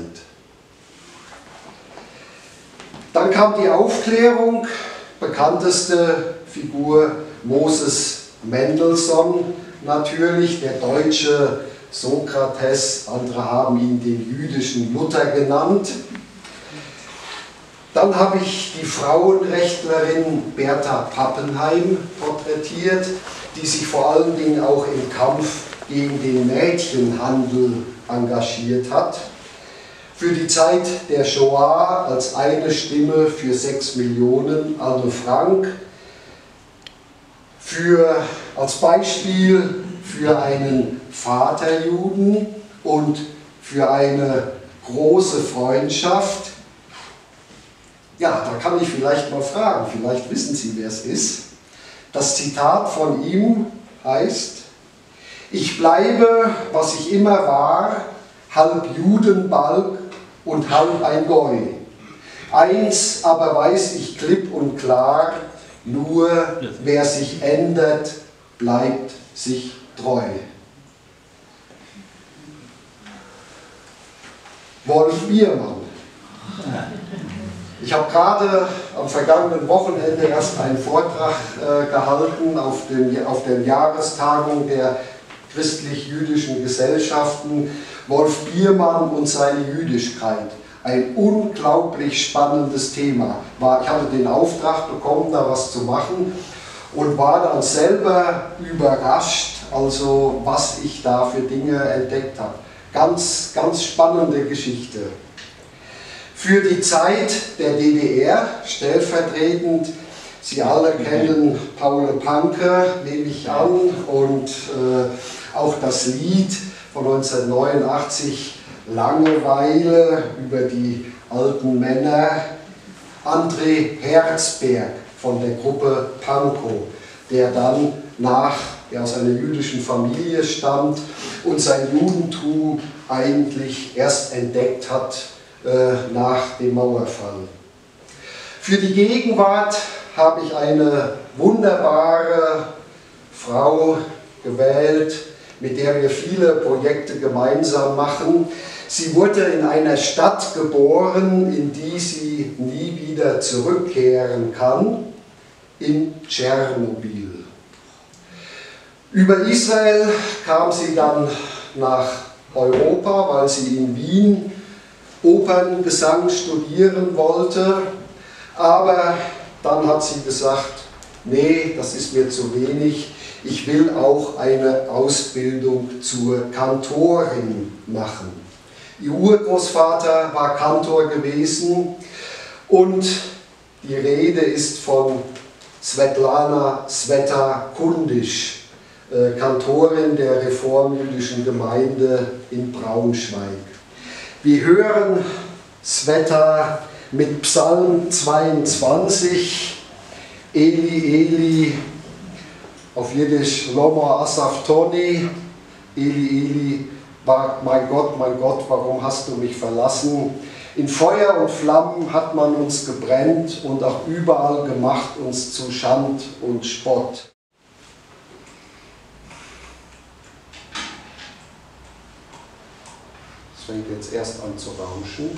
Dann kam die Aufklärung, bekannteste Figur Moses Mendelssohn, natürlich der deutsche Sokrates, andere haben ihn den jüdischen Luther genannt. Dann habe ich die Frauenrechtlerin Bertha Pappenheim porträtiert, die sich vor allen Dingen auch im Kampf gegen den Mädchenhandel engagiert hat. Für die Zeit der Shoah als eine Stimme für sechs Millionen Anne Frank. Für, als Beispiel für einen Vaterjuden und für eine große Freundschaft. Ja, da kann ich vielleicht mal fragen, vielleicht wissen Sie, wer es ist. Das Zitat von ihm heißt: Ich bleibe, was ich immer war, halb Judenbalg und halb ein Goi. Eins aber weiß ich klipp und klar, nur wer sich ändert, bleibt sich treu. Wolf Biermann. Ich habe gerade am vergangenen Wochenende erst einen Vortrag äh, gehalten auf, dem, auf der Jahrestagung der christlich-jüdischen Gesellschaften. Wolf Biermann und seine Jüdischkeit. Ein unglaublich spannendes Thema. Ich hatte den Auftrag bekommen, da was zu machen und war dann selber überrascht, also was ich da für Dinge entdeckt habe. Ganz, ganz spannende Geschichte. Für die Zeit der D D R stellvertretend, Sie alle kennen Paul Panke, nehme ich an, und äh, auch das Lied von neunzehnhundertneunundachtzig, Langeweile, über die alten Männer. André Herzberg von der Gruppe Pankow, der dann nach, der aus einer jüdischen Familie stammt und sein Judentum eigentlich erst entdeckt hat äh, nach dem Mauerfall. Für die Gegenwart habe ich eine wunderbare Frau gewählt, mit der wir viele Projekte gemeinsam machen. Sie wurde in einer Stadt geboren, in die sie nie wieder zurückkehren kann, in Tschernobyl. Über Israel kam sie dann nach Europa, weil sie in Wien Operngesang studieren wollte, aber dann hat sie gesagt, nee, das ist mir zu wenig, ich will auch eine Ausbildung zur Kantorin machen. Ihr Urgroßvater war Kantor gewesen und die Rede ist von Svetlana Sveta Kundisch, äh, Kantorin der reformjüdischen Gemeinde in Braunschweig. Wir hören Sveta mit Psalm zweiundzwanzig, Eli, Eli, auf Jiddisch Loma Asaftoni, Eli, Eli, mein Gott, mein Gott, warum hast du mich verlassen? In Feuer und Flammen hat man uns gebrennt und auch überall gemacht uns zu Schand und Spott. Es fängt jetzt erst an zu rauschen.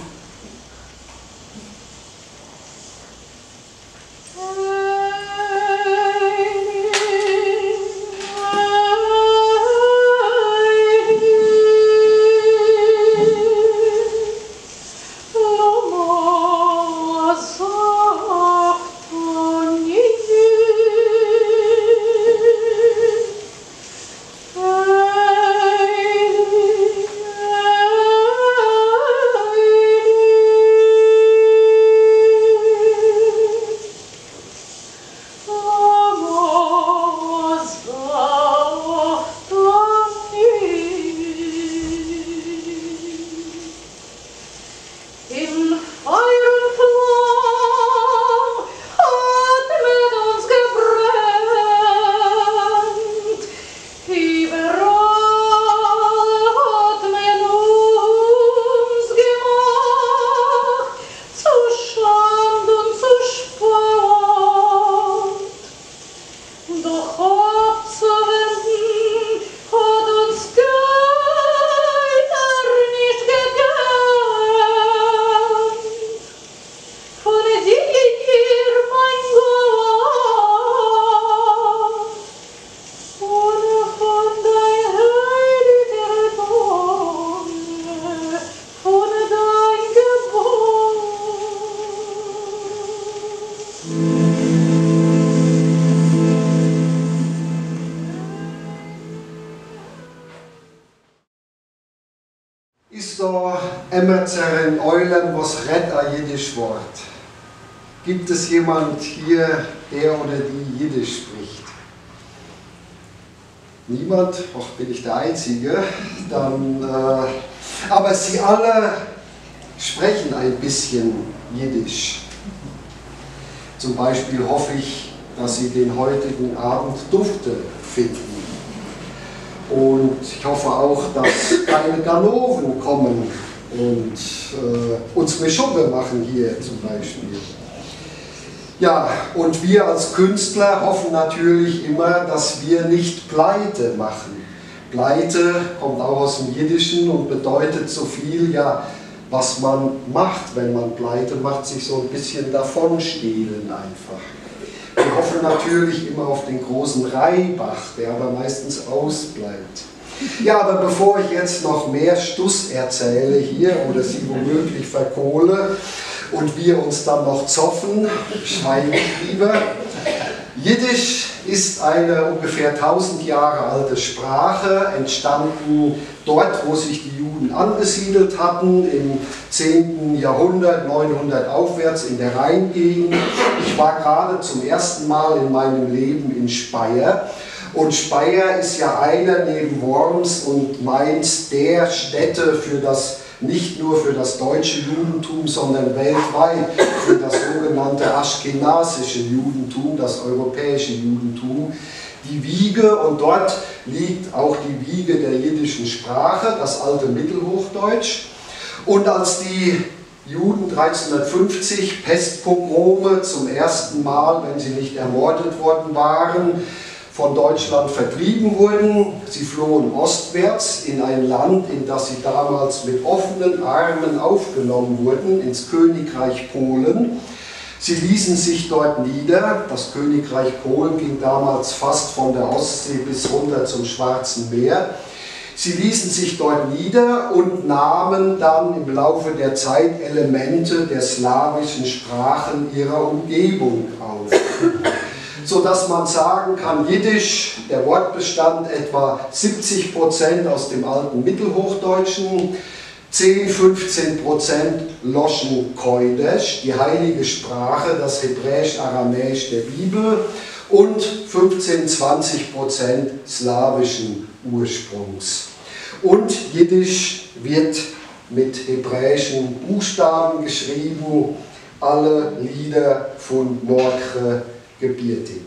So doch abzuwenden hat uns keiner nicht gekannt. Von dir, mein Gott, oder von dein heiliger Wonne, von dein Gebot. Ist da Emmerzeren Eulen, was rett a Jiddisch Wort? Gibt es jemand hier, der oder die Jiddisch spricht? Niemand? Ach, bin ich der Einzige? Dann, äh, aber Sie alle sprechen ein bisschen Jiddisch. Zum Beispiel hoffe ich, dass Sie den heutigen Abend dufte finden. Und ich hoffe auch, dass keine Ganoven kommen und äh, uns Mischugge machen hier zum Beispiel. Ja, und wir als Künstler hoffen natürlich immer, dass wir nicht Pleite machen. Pleite kommt auch aus dem Jiddischen und bedeutet so viel, ja, was man macht, wenn man Pleite macht, sich so ein bisschen davonstehlen einfach. Wir hoffen natürlich immer auf den großen Reibach, der aber meistens ausbleibt. Ja, aber bevor ich jetzt noch mehr Stuss erzähle hier oder Sie womöglich verkohle und wir uns dann noch zoffen, schweige ich lieber. Jiddisch ist eine ungefähr tausend Jahre alte Sprache, entstanden dort, wo sich die Juden angesiedelt hatten, im zehnten Jahrhundert, neunhundert aufwärts in der Rheingegend. Ich war gerade zum ersten Mal in meinem Leben in Speyer. Und Speyer ist ja einer neben Worms und Mainz der Städte für das, nicht nur für das deutsche Judentum, sondern weltweit für das sogenannte aschkenasische Judentum, das europäische Judentum, die Wiege, und dort liegt auch die Wiege der jiddischen Sprache, das alte Mittelhochdeutsch. Und als die Juden dreizehnhundertfünfzig Pestpogrome zum ersten Mal, wenn sie nicht ermordet worden waren, von Deutschland vertrieben wurden. Sie flohen ostwärts in ein Land, in das sie damals mit offenen Armen aufgenommen wurden, ins Königreich Polen. Sie ließen sich dort nieder. Das Königreich Polen ging damals fast von der Ostsee bis runter zum Schwarzen Meer. Sie ließen sich dort nieder und nahmen dann im Laufe der Zeit Elemente der slawischen Sprachen ihrer Umgebung auf. Sodass man sagen kann, Jiddisch, der Wortbestand etwa siebzig Prozent aus dem alten Mittelhochdeutschen, zehn bis fünfzehn Prozent Loschen Kodesh, die heilige Sprache, das Hebräisch-Aramäisch der Bibel, und fünfzehn bis zwanzig Prozent slawischen Ursprungs. Und Jiddisch wird mit hebräischen Buchstaben geschrieben, alle Lieder von Mordche gebürtig.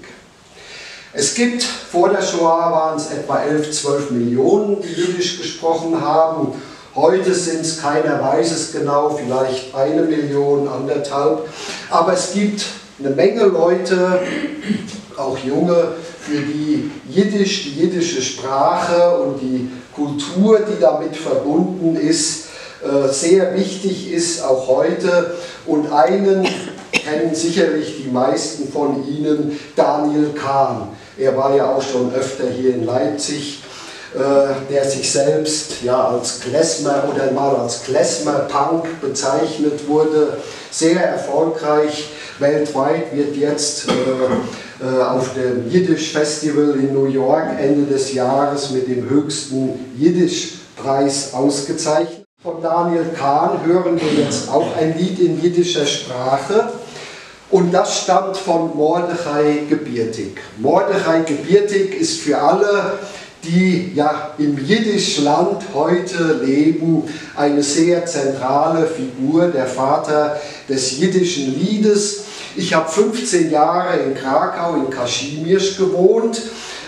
Es gibt, vor der Shoah waren es etwa elf, zwölf Millionen, die Jiddisch gesprochen haben. Heute sind es, keiner weiß es genau, vielleicht eine Million, anderthalb. Aber es gibt eine Menge Leute, auch Junge, für die Jiddisch, die jiddische Sprache und die Kultur, die damit verbunden ist, sehr wichtig ist, auch heute. Und einen kennen sicherlich die meisten von Ihnen, Daniel Kahn. Er war ja auch schon öfter hier in Leipzig, äh, der sich selbst ja als Klezmer oder mal als Klezmer-Punk bezeichnet wurde. Sehr erfolgreich. Weltweit wird jetzt äh, äh, auf dem Jiddisch-Festival in New York Ende des Jahres mit dem höchsten Jiddisch-Preis ausgezeichnet. Von Daniel Kahn hören wir jetzt auch ein Lied in jiddischer Sprache. Und das stammt von Mordechai Gebirtig. Mordechai Gebirtig ist für alle, die ja im Jiddischland heute leben, eine sehr zentrale Figur, der Vater des jiddischen Liedes. Ich habe fünfzehn Jahre in Krakau, in Kaschmirsch gewohnt,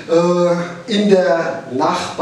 äh, in der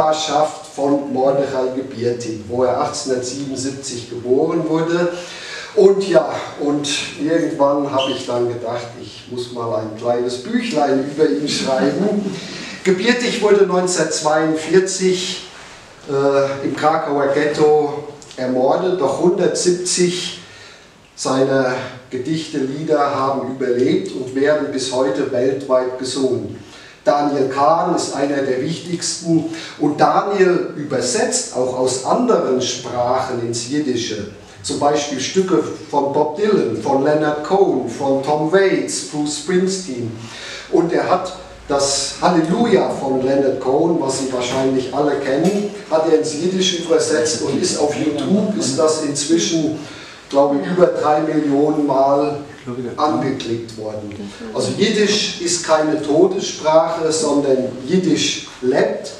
Nachbarschaft von Mordechai Gebirtig, wo er achtzehnhundertsiebenundsiebzig geboren wurde. Und ja, und irgendwann habe ich dann gedacht, ich muss mal ein kleines Büchlein über ihn schreiben. Gebürtig wurde neunzehnhundertzweiundvierzig äh, im Krakauer Ghetto ermordet, doch hundertsiebzig seiner Gedichte, Lieder haben überlebt und werden bis heute weltweit gesungen. Daniel Kahn ist einer der wichtigsten und Daniel übersetzt auch aus anderen Sprachen ins Jiddische. Zum Beispiel Stücke von Bob Dylan, von Leonard Cohen, von Tom Waits, Bruce Springsteen. Und er hat das Halleluja von Leonard Cohen, was Sie wahrscheinlich alle kennen, hat er ins Jiddische übersetzt und ist auf YouTube, ist das inzwischen, glaube ich, über drei Millionen Mal angeklickt worden. Also Jiddisch ist keine Todessprache, sondern Jiddisch lebt.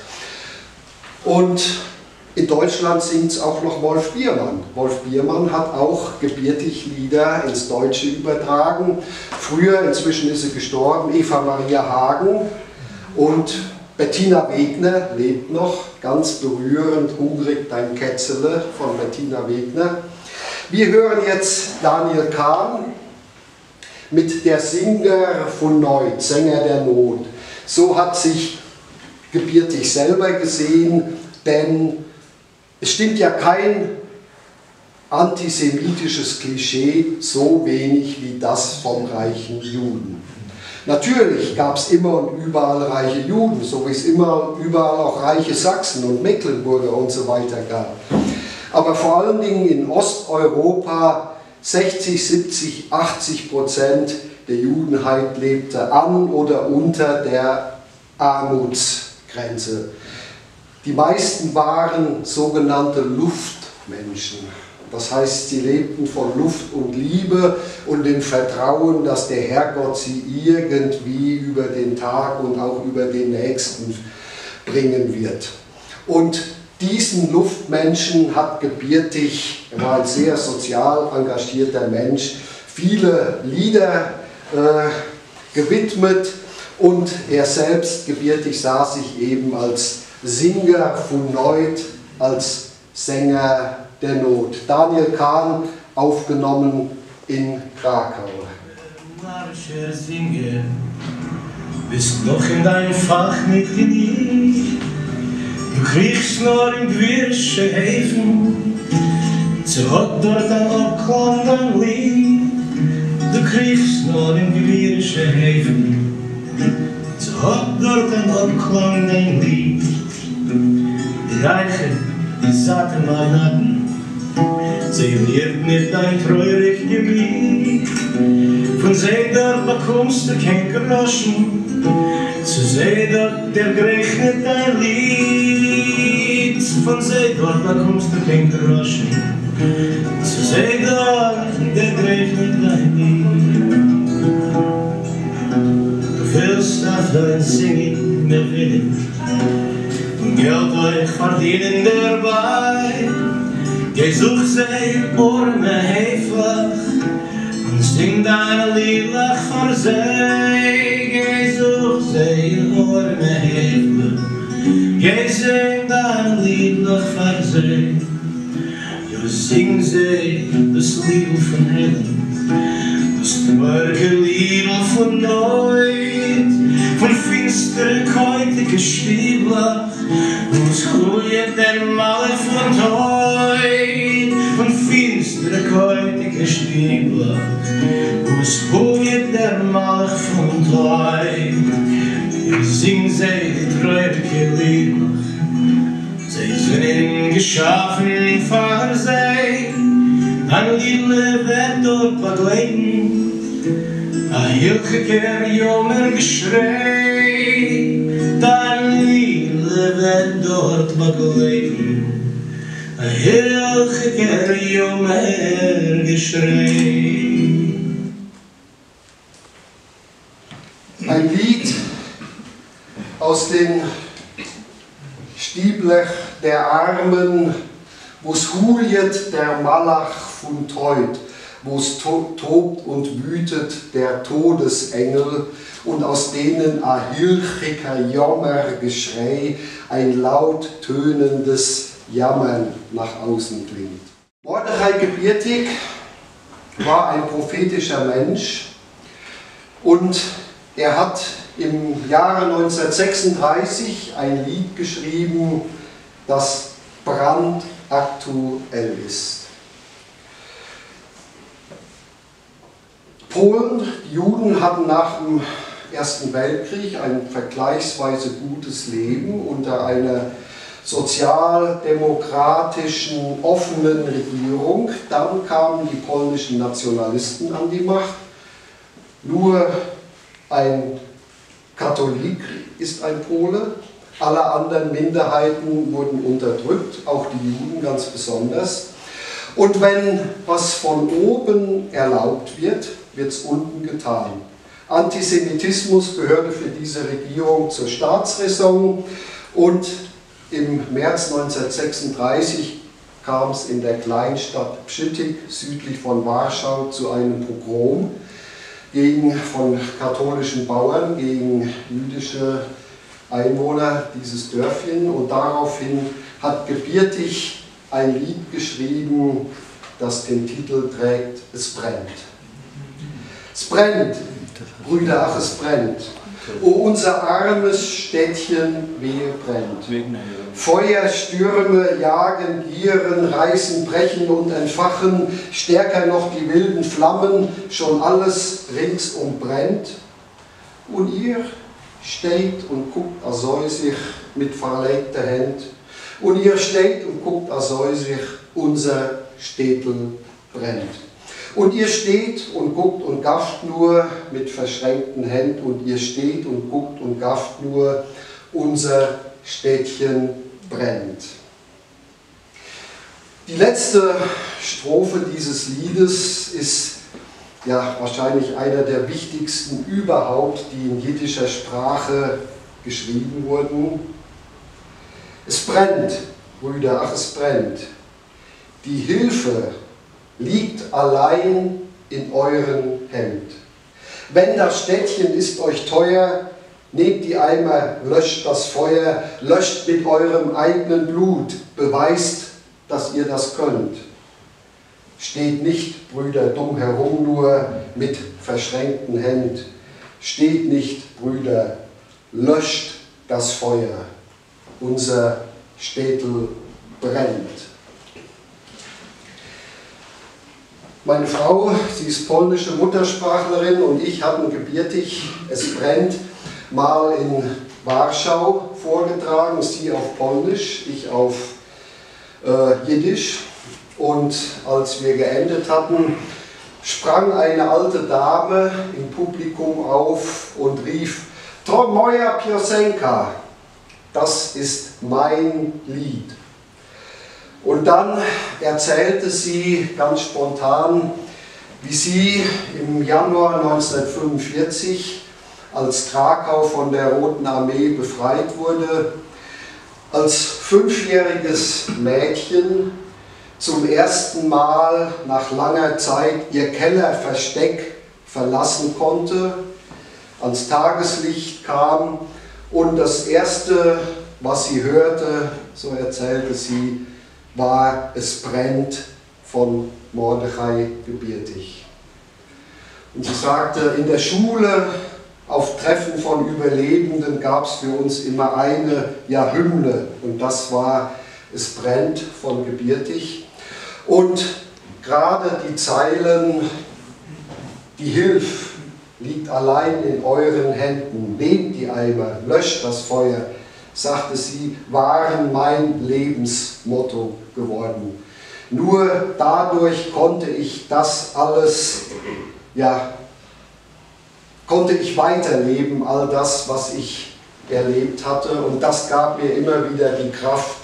Und in Deutschland singt es auch noch Wolf Biermann. Wolf Biermann hat auch gebürtig Lieder ins Deutsche übertragen. Früher, inzwischen ist sie gestorben, Eva Maria Hagen und Bettina Wegner lebt noch, ganz berührend, Hungrig dein Kätzele von Bettina Wegner. Wir hören jetzt Daniel Kahn mit Der Singer von Neut, Sänger der Not. So hat sich gebürtig selber gesehen, denn es stimmt ja kein antisemitisches Klischee so wenig wie das vom reichen Juden. Natürlich gab es immer und überall reiche Juden, so wie es immer überall auch reiche Sachsen und Mecklenburger und so weiter gab. Aber vor allen Dingen in Osteuropa sechzig, siebzig, achtzig Prozent der Judenheit lebte an oder unter der Armutsgrenze. Die meisten waren sogenannte Luftmenschen. Das heißt, sie lebten von Luft und Liebe und dem Vertrauen, dass der Herrgott sie irgendwie über den Tag und auch über den Nächsten bringen wird. Und diesen Luftmenschen hat gebürtig, er war ein sehr sozial engagierter Mensch, viele Lieder äh, gewidmet und er selbst gebürtig sah sich eben als Singer von Neut, als Sänger der Not. Daniel Kahn, aufgenommen in Krakau. Marscher singen, bist noch in dein Fach nicht geniet. Du kriegst nur in Gewirrsche Häfen, zu hat dort ein abklangenden Lied. Du kriegst nur in Gewirrsche Häfen, zu hat dort ein abklangenden Lied. Die Reichen, die Satenmagnaten, sie lebt mit dein treurig Gebiet. Von See dort bekommst du kein Groschen, zu See dort der gerechnet dein Lied. Von See dort bekommst du kein Groschen, zu See dort der gerechnet dein Lied. Du willst auf dein Singen mehr willen, und Geld euch verdienen dabei. Geh such sie Orme Hefach und sing deine Liedlach für sie. Geh such sie Orme Hefach, geh sing deine Liedlach für sie. Ja, sing sie das Lied von Helen, das mörke Lied von Neut, von finstere, keutige Stiebler, wo's hujet der Maler von Teut, von finstere, keutige Stiebler, wo's hujet der Maler von Teut. Ja, sing sie die treurige Lieder, sie sind geschaffen für sie, ein Liedle wird dort begleiten, a hilgeker jonger geschrei, dein Liedle wird dort begleiten, a hilgeker jonger geschrei. Ein Lied aus den Stieblech der Armen, wo's huliet der Malach von Teut, wo's to tobt und wütet der Todesengel und aus denen a hilchiger Jammergeschrei ein laut tönendes Jammern nach außen klingt. Mordechai gebürtig, war ein prophetischer Mensch und er hat im Jahre neunzehnhundertsechsunddreißig ein Lied geschrieben, das brandaktuell ist. Polen, die Juden hatten nach dem Ersten Weltkrieg ein vergleichsweise gutes Leben unter einer sozialdemokratischen, offenen Regierung. Dann kamen die polnischen Nationalisten an die Macht. Nur ein Katholik ist ein Pole, alle anderen Minderheiten wurden unterdrückt, auch die Juden ganz besonders. Und wenn was von oben erlaubt wird, wird es unten getan. Antisemitismus gehörte für diese Regierung zur Staatsräson und im März neunzehnhundertsechsunddreißig kam es in der Kleinstadt Pszytyk südlich von Warschau zu einem Pogrom gegen, von katholischen Bauern gegen jüdische Einwohner dieses Dörfchen, und daraufhin hat Gebiertig ein Lied geschrieben, das den Titel trägt: Es brennt. Es brennt, Brüder, ach es brennt. O unser armes Städtchen, wehe brennt. Feuerstürme jagen, gieren, reißen, brechen und entfachen, stärker noch die wilden Flammen, schon alles ringsum brennt. Und ihr steht und guckt also sich mit verlegter Hand, und ihr steht und guckt also sich, unser Städtel brennt. Und ihr steht und guckt und gafft nur mit verschränkten Händen, und ihr steht und guckt und gafft nur, unser Städtchen brennt. Die letzte Strophe dieses Liedes ist ja wahrscheinlich einer der wichtigsten überhaupt, die in jiddischer Sprache geschrieben wurden. Es brennt, Brüder, ach es brennt. Die Hilfe liegt allein in euren Händen. Wenn das Städtchen ist euch teuer, nehmt die Eimer, löscht das Feuer, löscht mit eurem eigenen Blut, beweist, dass ihr das könnt. Steht nicht, Brüder, dumm herum nur mit verschränkten Händen. Steht nicht, Brüder, löscht das Feuer. Unser Städtel brennt. Meine Frau, sie ist polnische Muttersprachlerin, und ich hatten Gebiertig, es brennt, mal in Warschau vorgetragen, sie auf Polnisch, ich auf äh, Jiddisch. Und als wir geendet hatten, sprang eine alte Dame im Publikum auf und rief: To moja piosenka, das ist mein Lied. Und dann erzählte sie ganz spontan, wie sie im Januar neunzehnhundertfünfundvierzig, als Krakau von der Roten Armee befreit wurde, als fünfjähriges Mädchen zum ersten Mal nach langer Zeit ihr Kellerversteck verlassen konnte, ans Tageslicht kam, und das Erste, was sie hörte, so erzählte sie, war "Es brennt" von Mordechai Gebiertig. Und sie sagte, in der Schule, auf Treffen von Überlebenden, gab es für uns immer eine ja, Hymne, und das war "Es brennt" von Gebiertig. Und gerade die Zeilen, die Hilfe liegt allein in euren Händen, nehmt die Eimer, löscht das Feuer, sagte sie, waren mein Lebensmotto geworden. Nur dadurch konnte ich das alles, ja, konnte ich weiterleben, all das, was ich erlebt hatte, und das gab mir immer wieder die Kraft,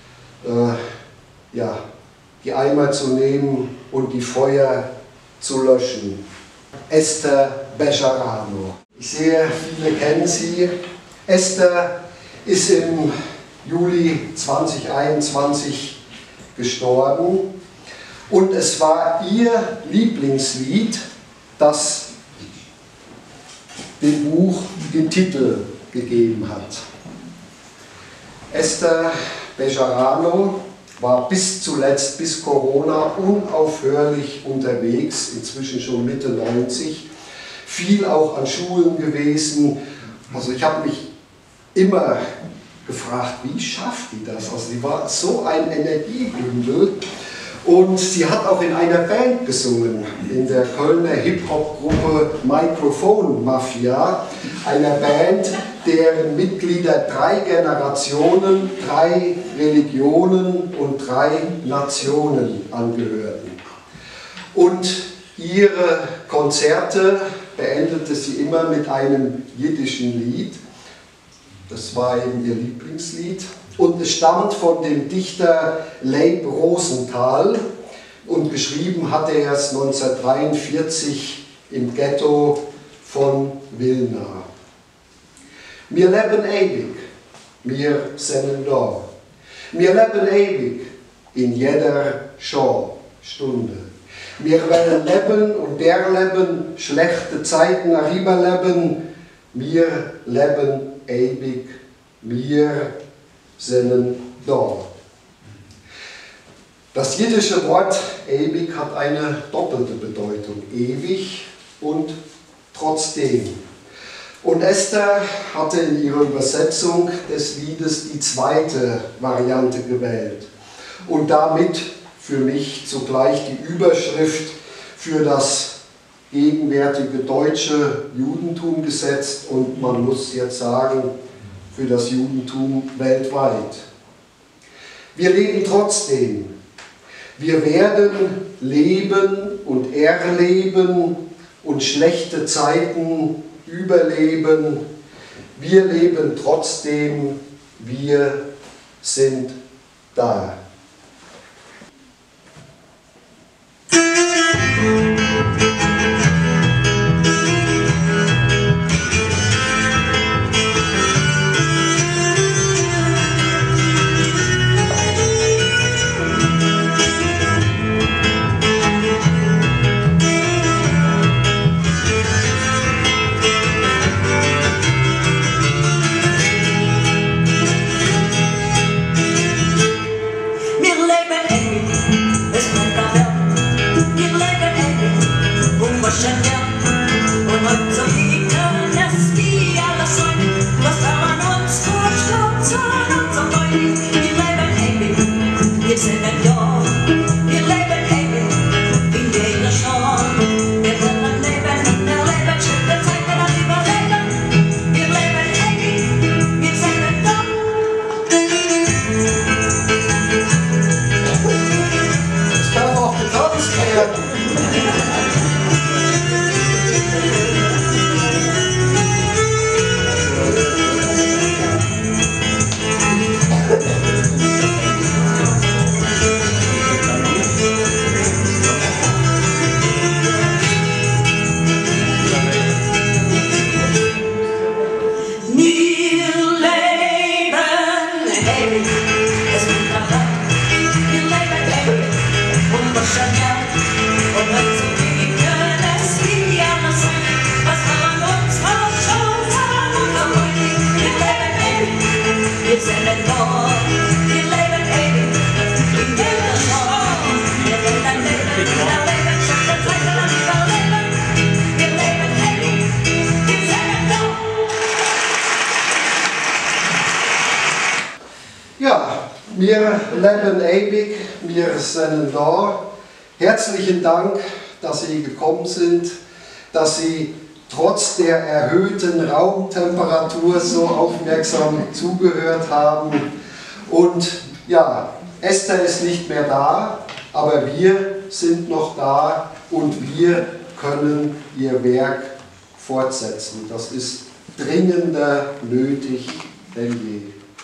äh, ja, die Eimer zu nehmen und die Feuer zu löschen. Esther Bejarano. Ich sehe, viele kennen sie. Esther ist im Juli zweitausendeinundzwanzig gestorben, und es war ihr Lieblingslied, das dem Buch den Titel gegeben hat. Esther Bejarano war bis zuletzt, bis Corona, unaufhörlich unterwegs, inzwischen schon Mitte neunzig, viel auch an Schulen gewesen. Also ich habe mich immer gefragt, wie schafft die das? Also sie war so ein Energiebündel. Und sie hat auch in einer Band gesungen, in der Kölner Hip-Hop-Gruppe Microphone Mafia, einer Band, deren Mitglieder drei Generationen, drei Religionen und drei Nationen angehörten. Und ihre Konzerte beendete sie immer mit einem jiddischen Lied. Das war eben ihr Lieblingslied. Und es stammt von dem Dichter Leib Rosenthal und geschrieben hatte er es neunzehnhundertdreiundvierzig im Ghetto von Wilna. Wir leben ewig, wir sind da. Wir leben ewig in jeder Schau, Stunde. Wir wollen leben und der leben, schlechte Zeiten rüberleben. Wir leben ewig, wir sind da. Das jiddische Wort ewig hat eine doppelte Bedeutung, ewig und trotzdem. Und Esther hatte in ihrer Übersetzung des Liedes die zweite Variante gewählt und damit für mich zugleich die Überschrift für das gegenwärtige deutsche Judentum gesetzt und man muss jetzt sagen, für das Judentum weltweit. Wir leben trotzdem. Wir werden leben und erleben und schlechte Zeiten überleben. Wir leben trotzdem. Wir sind da. Wir leben ewig, wir sind da. Herzlichen Dank, dass Sie gekommen sind, dass Sie trotz der erhöhten Raumtemperatur so aufmerksam zugehört haben. Und ja, Esther ist nicht mehr da, aber wir sind noch da und wir können ihr Werk fortsetzen. Das ist dringender nötig denn je.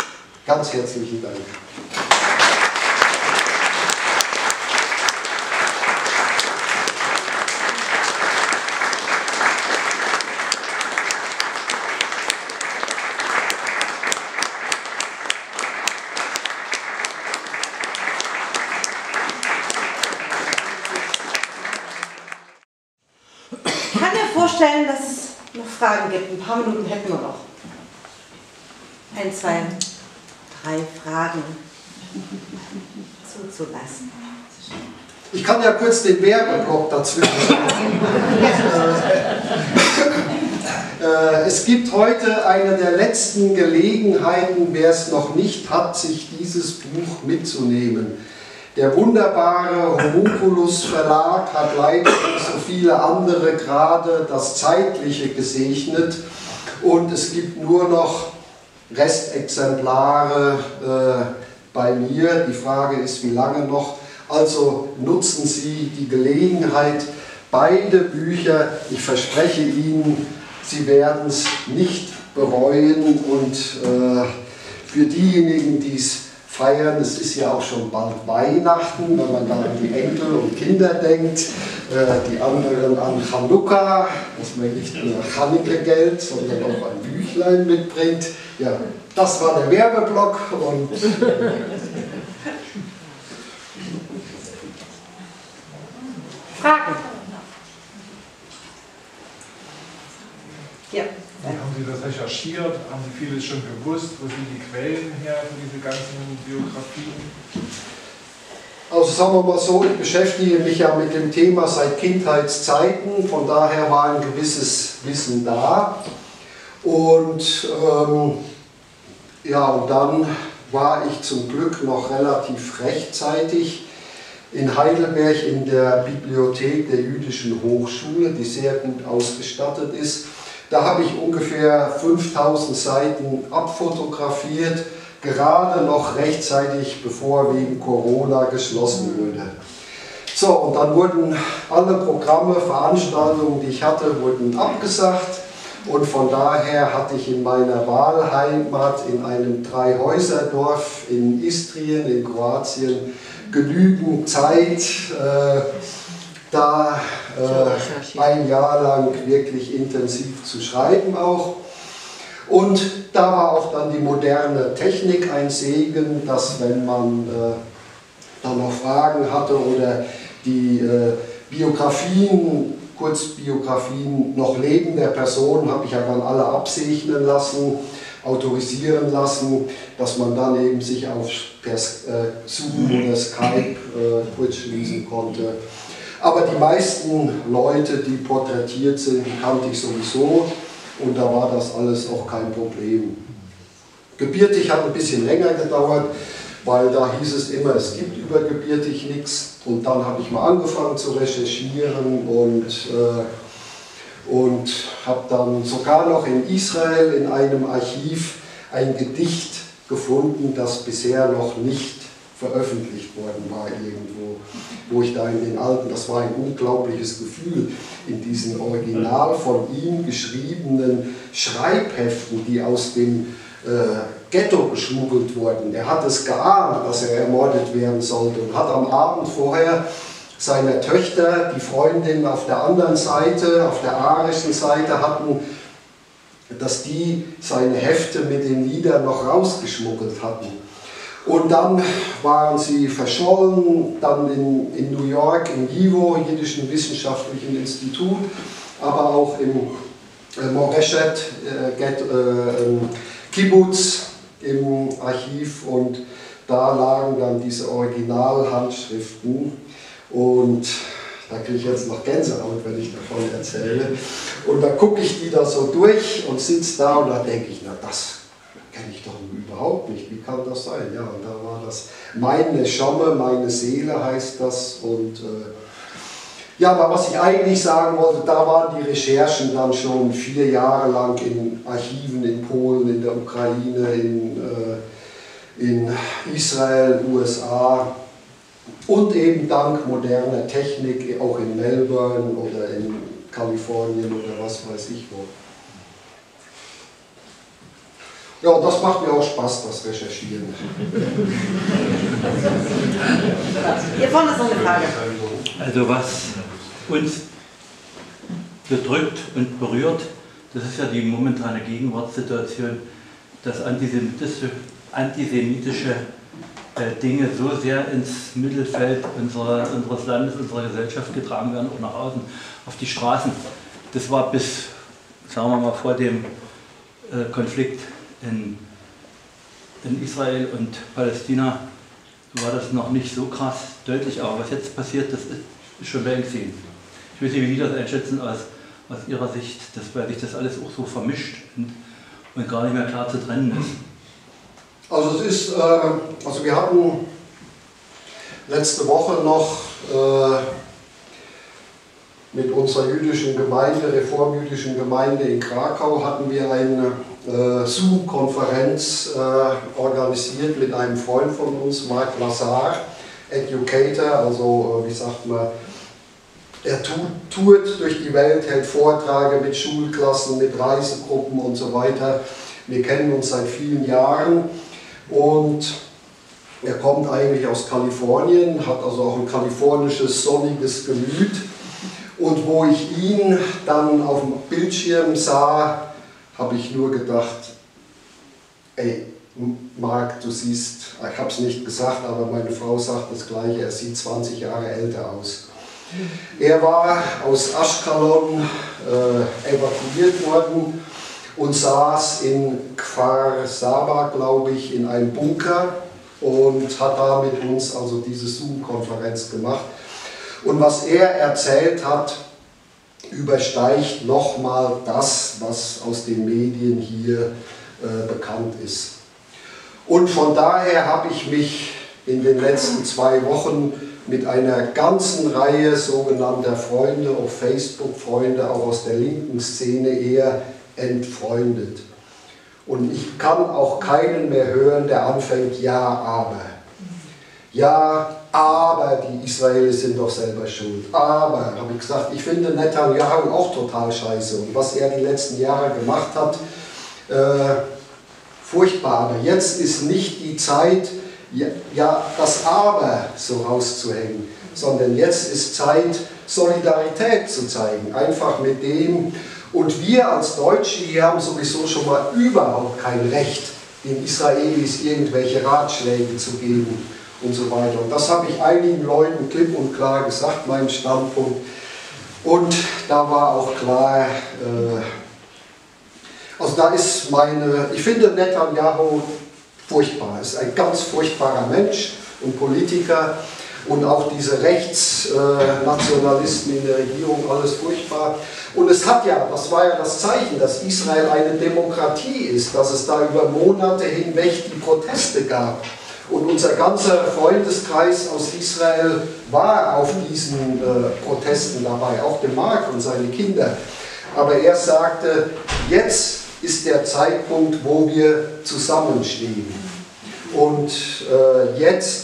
Ganz herzlichen Dank. Ich kann mir vorstellen, dass es noch Fragen gibt. Ein paar Minuten hätten wir noch. Ein, zwei, drei Fragen. zuzulassen. Ich kann ja kurz den Werbeblock dazwischen sagen. äh, es gibt heute eine der letzten Gelegenheiten, wer es noch nicht hat, sich dieses Buch mitzunehmen. Der wunderbare Homunculus Verlag hat leider wie so viele andere gerade das Zeitliche gesegnet und es gibt nur noch Restexemplare äh, bei mir. Die Frage ist, wie lange noch. Also nutzen Sie die Gelegenheit, beide Bücher, ich verspreche Ihnen, Sie werden es nicht bereuen und äh, für diejenigen, die es feiern, es ist ja auch schon bald Weihnachten, wenn man da an die Enkel und Kinder denkt, äh, die anderen an Chanukka, dass man nicht nur Chanukka-Geld, sondern auch ein Büchlein mitbringt. Ja, das war der Werbeblock und Fragen? Ja. Wie haben Sie das recherchiert? Haben Sie vieles schon gewusst? Wo sind die Quellen her für diese ganzen Biografien? Also sagen wir mal so, ich beschäftige mich ja mit dem Thema seit Kindheitszeiten, von daher war ein gewisses Wissen da. Und ähm, ja, und dann war ich zum Glück noch relativ rechtzeitig in Heidelberg in der Bibliothek der Jüdischen Hochschule, die sehr gut ausgestattet ist. Da habe ich ungefähr fünftausend Seiten abfotografiert, gerade noch rechtzeitig, bevor wegen Corona geschlossen wurde. So, und dann wurden alle Programme, Veranstaltungen, die ich hatte, wurden abgesagt. Und von daher hatte ich in meiner Wahlheimat in einem Dreihäuserdorf in Istrien, in Kroatien, genügend Zeit, äh, da äh, ein Jahr lang wirklich intensiv zu schreiben auch. Und da war auch dann die moderne Technik ein Segen, dass wenn man äh, dann noch Fragen hatte oder die äh, Biografien, Kurzbiografien noch lebender Personen, habe ich ja dann alle absegnen lassen, autorisieren lassen, dass man dann eben sich auf per äh, Zoom oder Skype äh, kurzschließen konnte. Aber die meisten Leute, die porträtiert sind, die kannte ich sowieso und da war das alles auch kein Problem. Gebürtig hat ein bisschen länger gedauert, weil da hieß es immer, es gibt über gebürtig nichts. Und dann habe ich mal angefangen zu recherchieren und, äh, und habe dann sogar noch in Israel in einem Archiv ein Gedicht gefunden, das bisher noch nicht veröffentlicht worden war irgendwo, wo ich da in den alten, das war ein unglaubliches Gefühl, in diesen original von ihm geschriebenen Schreibheften, die aus dem äh, Ghetto geschmuggelt wurden. Er hat es geahnt, dass er ermordet werden sollte und hat am Abend vorher seiner Töchter, die Freundin auf der anderen Seite, auf der arischen Seite hatten, dass die seine Hefte mit den Liedern noch rausgeschmuggelt hatten. Und dann waren sie verschollen, dann in, in New York, im JIWO, Jiddischen Wissenschaftlichen Institut, aber auch im äh, Moreshet äh, Get, äh, Kibbutz im Archiv und da lagen dann diese Originalhandschriften und da kriege ich jetzt noch Gänsehaut, wenn ich davon erzähle. Und da gucke ich die da so durch und sitze da und da denke ich, na das kenne ich doch überhaupt nicht, wie kann das sein? Ja, und da war das meine Schomme, meine Seele heißt das. Und äh, ja, aber was ich eigentlich sagen wollte, da waren die Recherchen dann schon vier Jahre lang in Archiven in Polen, in der Ukraine, in, äh, in Israel, U S A und eben dank moderner Technik auch in Melbourne oder in Kalifornien oder was weiß ich wo. Ja, und das macht mir auch Spaß, das Recherchieren. Hier vorne ist noch eine Frage. Also was uns bedrückt und berührt, das ist ja die momentane Gegenwartssituation, dass antisemitische, antisemitische äh, Dinge so sehr ins Mittelfeld unserer, unseres Landes, unserer Gesellschaft getragen werden und nach außen auf die Straßen. Das war bis, sagen wir mal, vor dem äh, Konflikt in, in Israel und Palästina war das noch nicht so krass deutlich, aber was jetzt passiert, das ist schon beängstigend. Ich weiß nicht, wie Sie das einschätzen aus, aus Ihrer Sicht, dass, weil sich das alles auch so vermischt und, und gar nicht mehr klar zu trennen ist. Also es ist, äh, also wir hatten letzte Woche noch äh, mit unserer jüdischen Gemeinde, reformjüdischen Gemeinde in Krakau, hatten wir eine äh, Zoom-Konferenz äh, organisiert mit einem Freund von uns, Marc Lazar, Educator, also äh, wie sagt man, er tu, tourt durch die Welt, hält Vorträge mit Schulklassen, mit Reisegruppen und so weiter. Wir kennen uns seit vielen Jahren und er kommt eigentlich aus Kalifornien, hat also auch ein kalifornisches, sonniges Gemüt. Und wo ich ihn dann auf dem Bildschirm sah, habe ich nur gedacht, ey, Marc, du siehst, ich habe es nicht gesagt, aber meine Frau sagt das Gleiche, er sieht zwanzig Jahre älter aus. Er war aus Ashkelon äh, evakuiert worden und saß in Kfar Saba, glaube ich, in einem Bunker und hat da mit uns also diese Zoom-Konferenz gemacht. Und was er erzählt hat, übersteigt nochmal das, was aus den Medien hier äh, bekannt ist. Und von daher habe ich mich in den letzten zwei Wochen mit einer ganzen Reihe sogenannter Freunde, auf Facebook Freunde, auch aus der linken Szene eher entfreundet. Und ich kann auch keinen mehr hören, der anfängt, ja, aber. Ja, aber die Israelis sind doch selber schuld. Aber, habe ich gesagt, ich finde Netanyahu auch total scheiße. Und was er die letzten Jahre gemacht hat, äh, furchtbar. Aber jetzt ist nicht die Zeit, ja, ja, das Aber so rauszuhängen, sondern jetzt ist Zeit, Solidarität zu zeigen. Einfach mit dem. Und wir als Deutsche hier haben sowieso schon mal überhaupt kein Recht, den Israelis irgendwelche Ratschläge zu geben und so weiter. Und das habe ich einigen Leuten klipp und klar gesagt, mein Standpunkt. Und da war auch klar, äh, also da ist meine, ich finde Netanyahu furchtbar, ist ein ganz furchtbarer Mensch und Politiker und auch diese Rechtsnationalisten äh, in der Regierung, alles furchtbar. Und es hat ja, das war ja das Zeichen, dass Israel eine Demokratie ist, dass es da über Monate hinweg die Proteste gab. Und unser ganzer Freundeskreis aus Israel war auf diesen äh, Protesten dabei, auch der Marc und seine Kinder. Aber er sagte, jetzt ist der Zeitpunkt, wo wir zusammenstehen. Und äh, jetzt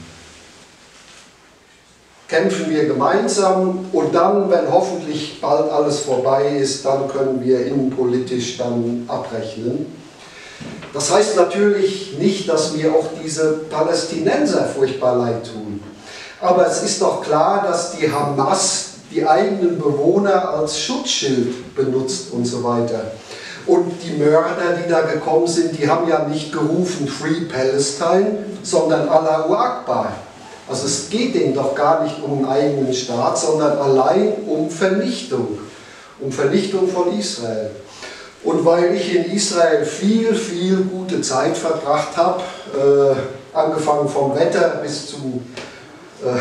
kämpfen wir gemeinsam und dann, wenn hoffentlich bald alles vorbei ist, dann können wir innenpolitisch dann abrechnen. Das heißt natürlich nicht, dass mir auch diese Palästinenser furchtbar leid tun. Aber es ist doch klar, dass die Hamas die eigenen Bewohner als Schutzschild benutzt und so weiter. Und die Mörder, die da gekommen sind, die haben ja nicht gerufen Free Palestine, sondern Allahu Akbar. Also es geht denen doch gar nicht um einen eigenen Staat, sondern allein um Vernichtung, um Vernichtung von Israel. Und weil ich in Israel viel, viel gute Zeit verbracht habe, äh, angefangen vom Wetter bis zum äh,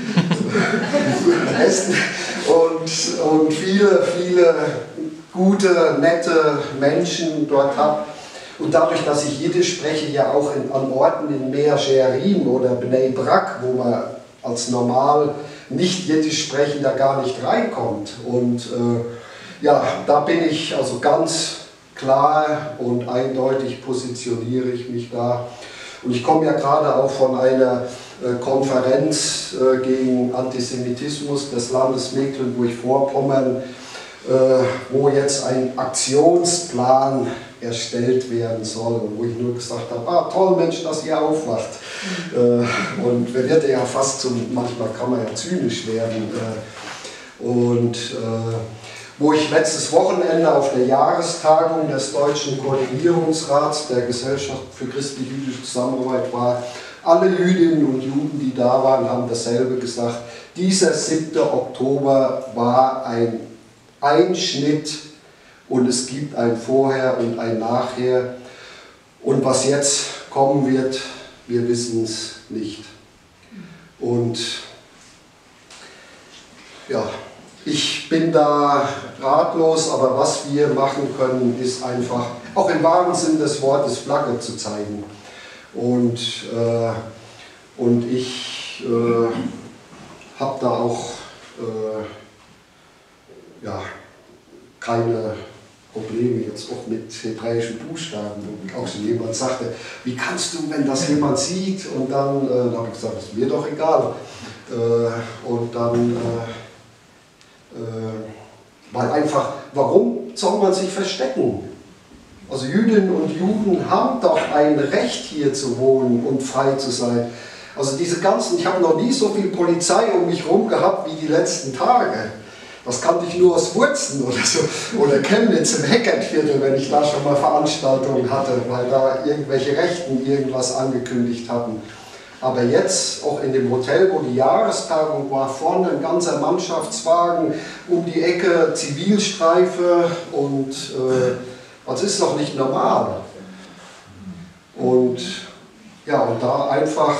Essen und, und viele, viele gute, nette Menschen dort habe, und dadurch, dass ich Jiddisch spreche, ja auch in, an Orten in Mea Shearim oder Bnei Brak, wo man als normal nicht Jiddisch sprechender gar nicht reinkommt. Und äh, ja, da bin ich also ganz klar und eindeutig positioniere ich mich da. Und ich komme ja gerade auch von einer äh, Konferenz äh, gegen Antisemitismus des Landes Mecklenburg-Vorpommern, äh, wo jetzt ein Aktionsplan erstellt werden soll und wo ich nur gesagt habe, ah toll Mensch, dass ihr aufwacht. Mhm. Äh, und wir wird ja fast zum, manchmal kann man ja zynisch werden. Äh, und äh, wo ich letztes Wochenende auf der Jahrestagung des Deutschen Koordinierungsrats der Gesellschaft für christlich-jüdische Zusammenarbeit war, alle Jüdinnen und Juden, die da waren, haben dasselbe gesagt. Dieser siebte Oktober war ein Einschnitt und es gibt ein Vorher und ein Nachher. Und was jetzt kommen wird, wir wissen es nicht. Und ja, ich bin da ratlos, aber was wir machen können, ist einfach, auch im wahren Sinn des Wortes, Flagge zu zeigen. Und, äh, und ich äh, habe da auch äh, ja, keine Probleme jetzt auch mit hebräischen Buchstaben. Und auch so jemand sagte, wie kannst du, wenn das jemand sieht? Und dann, äh, dann habe ich gesagt, das ist mir doch egal. Äh, und dann, äh, äh, weil einfach, warum soll man sich verstecken? Also Jüdinnen und Juden haben doch ein Recht, hier zu wohnen und frei zu sein. Also diese ganzen, ich habe noch nie so viel Polizei um mich herum gehabt wie die letzten Tage. Das kannte ich nur aus Wurzen oder so, oder Chemnitz im Heckertviertel, wenn ich da schon mal Veranstaltungen hatte, weil da irgendwelche Rechten irgendwas angekündigt hatten. Aber jetzt, auch in dem Hotel, wo die Jahrestagung war, vorne ein ganzer Mannschaftswagen, um die Ecke Zivilstreife und äh, das ist doch nicht normal. Und ja, und da einfach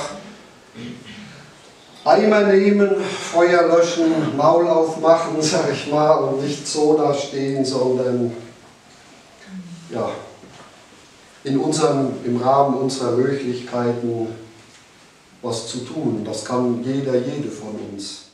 Eimer nehmen, Feuer löschen, Maul aufmachen, sag ich mal, und nicht so da stehen, sondern ja, in unserem, im Rahmen unserer Möglichkeiten was zu tun. Das kann jeder, jede von uns.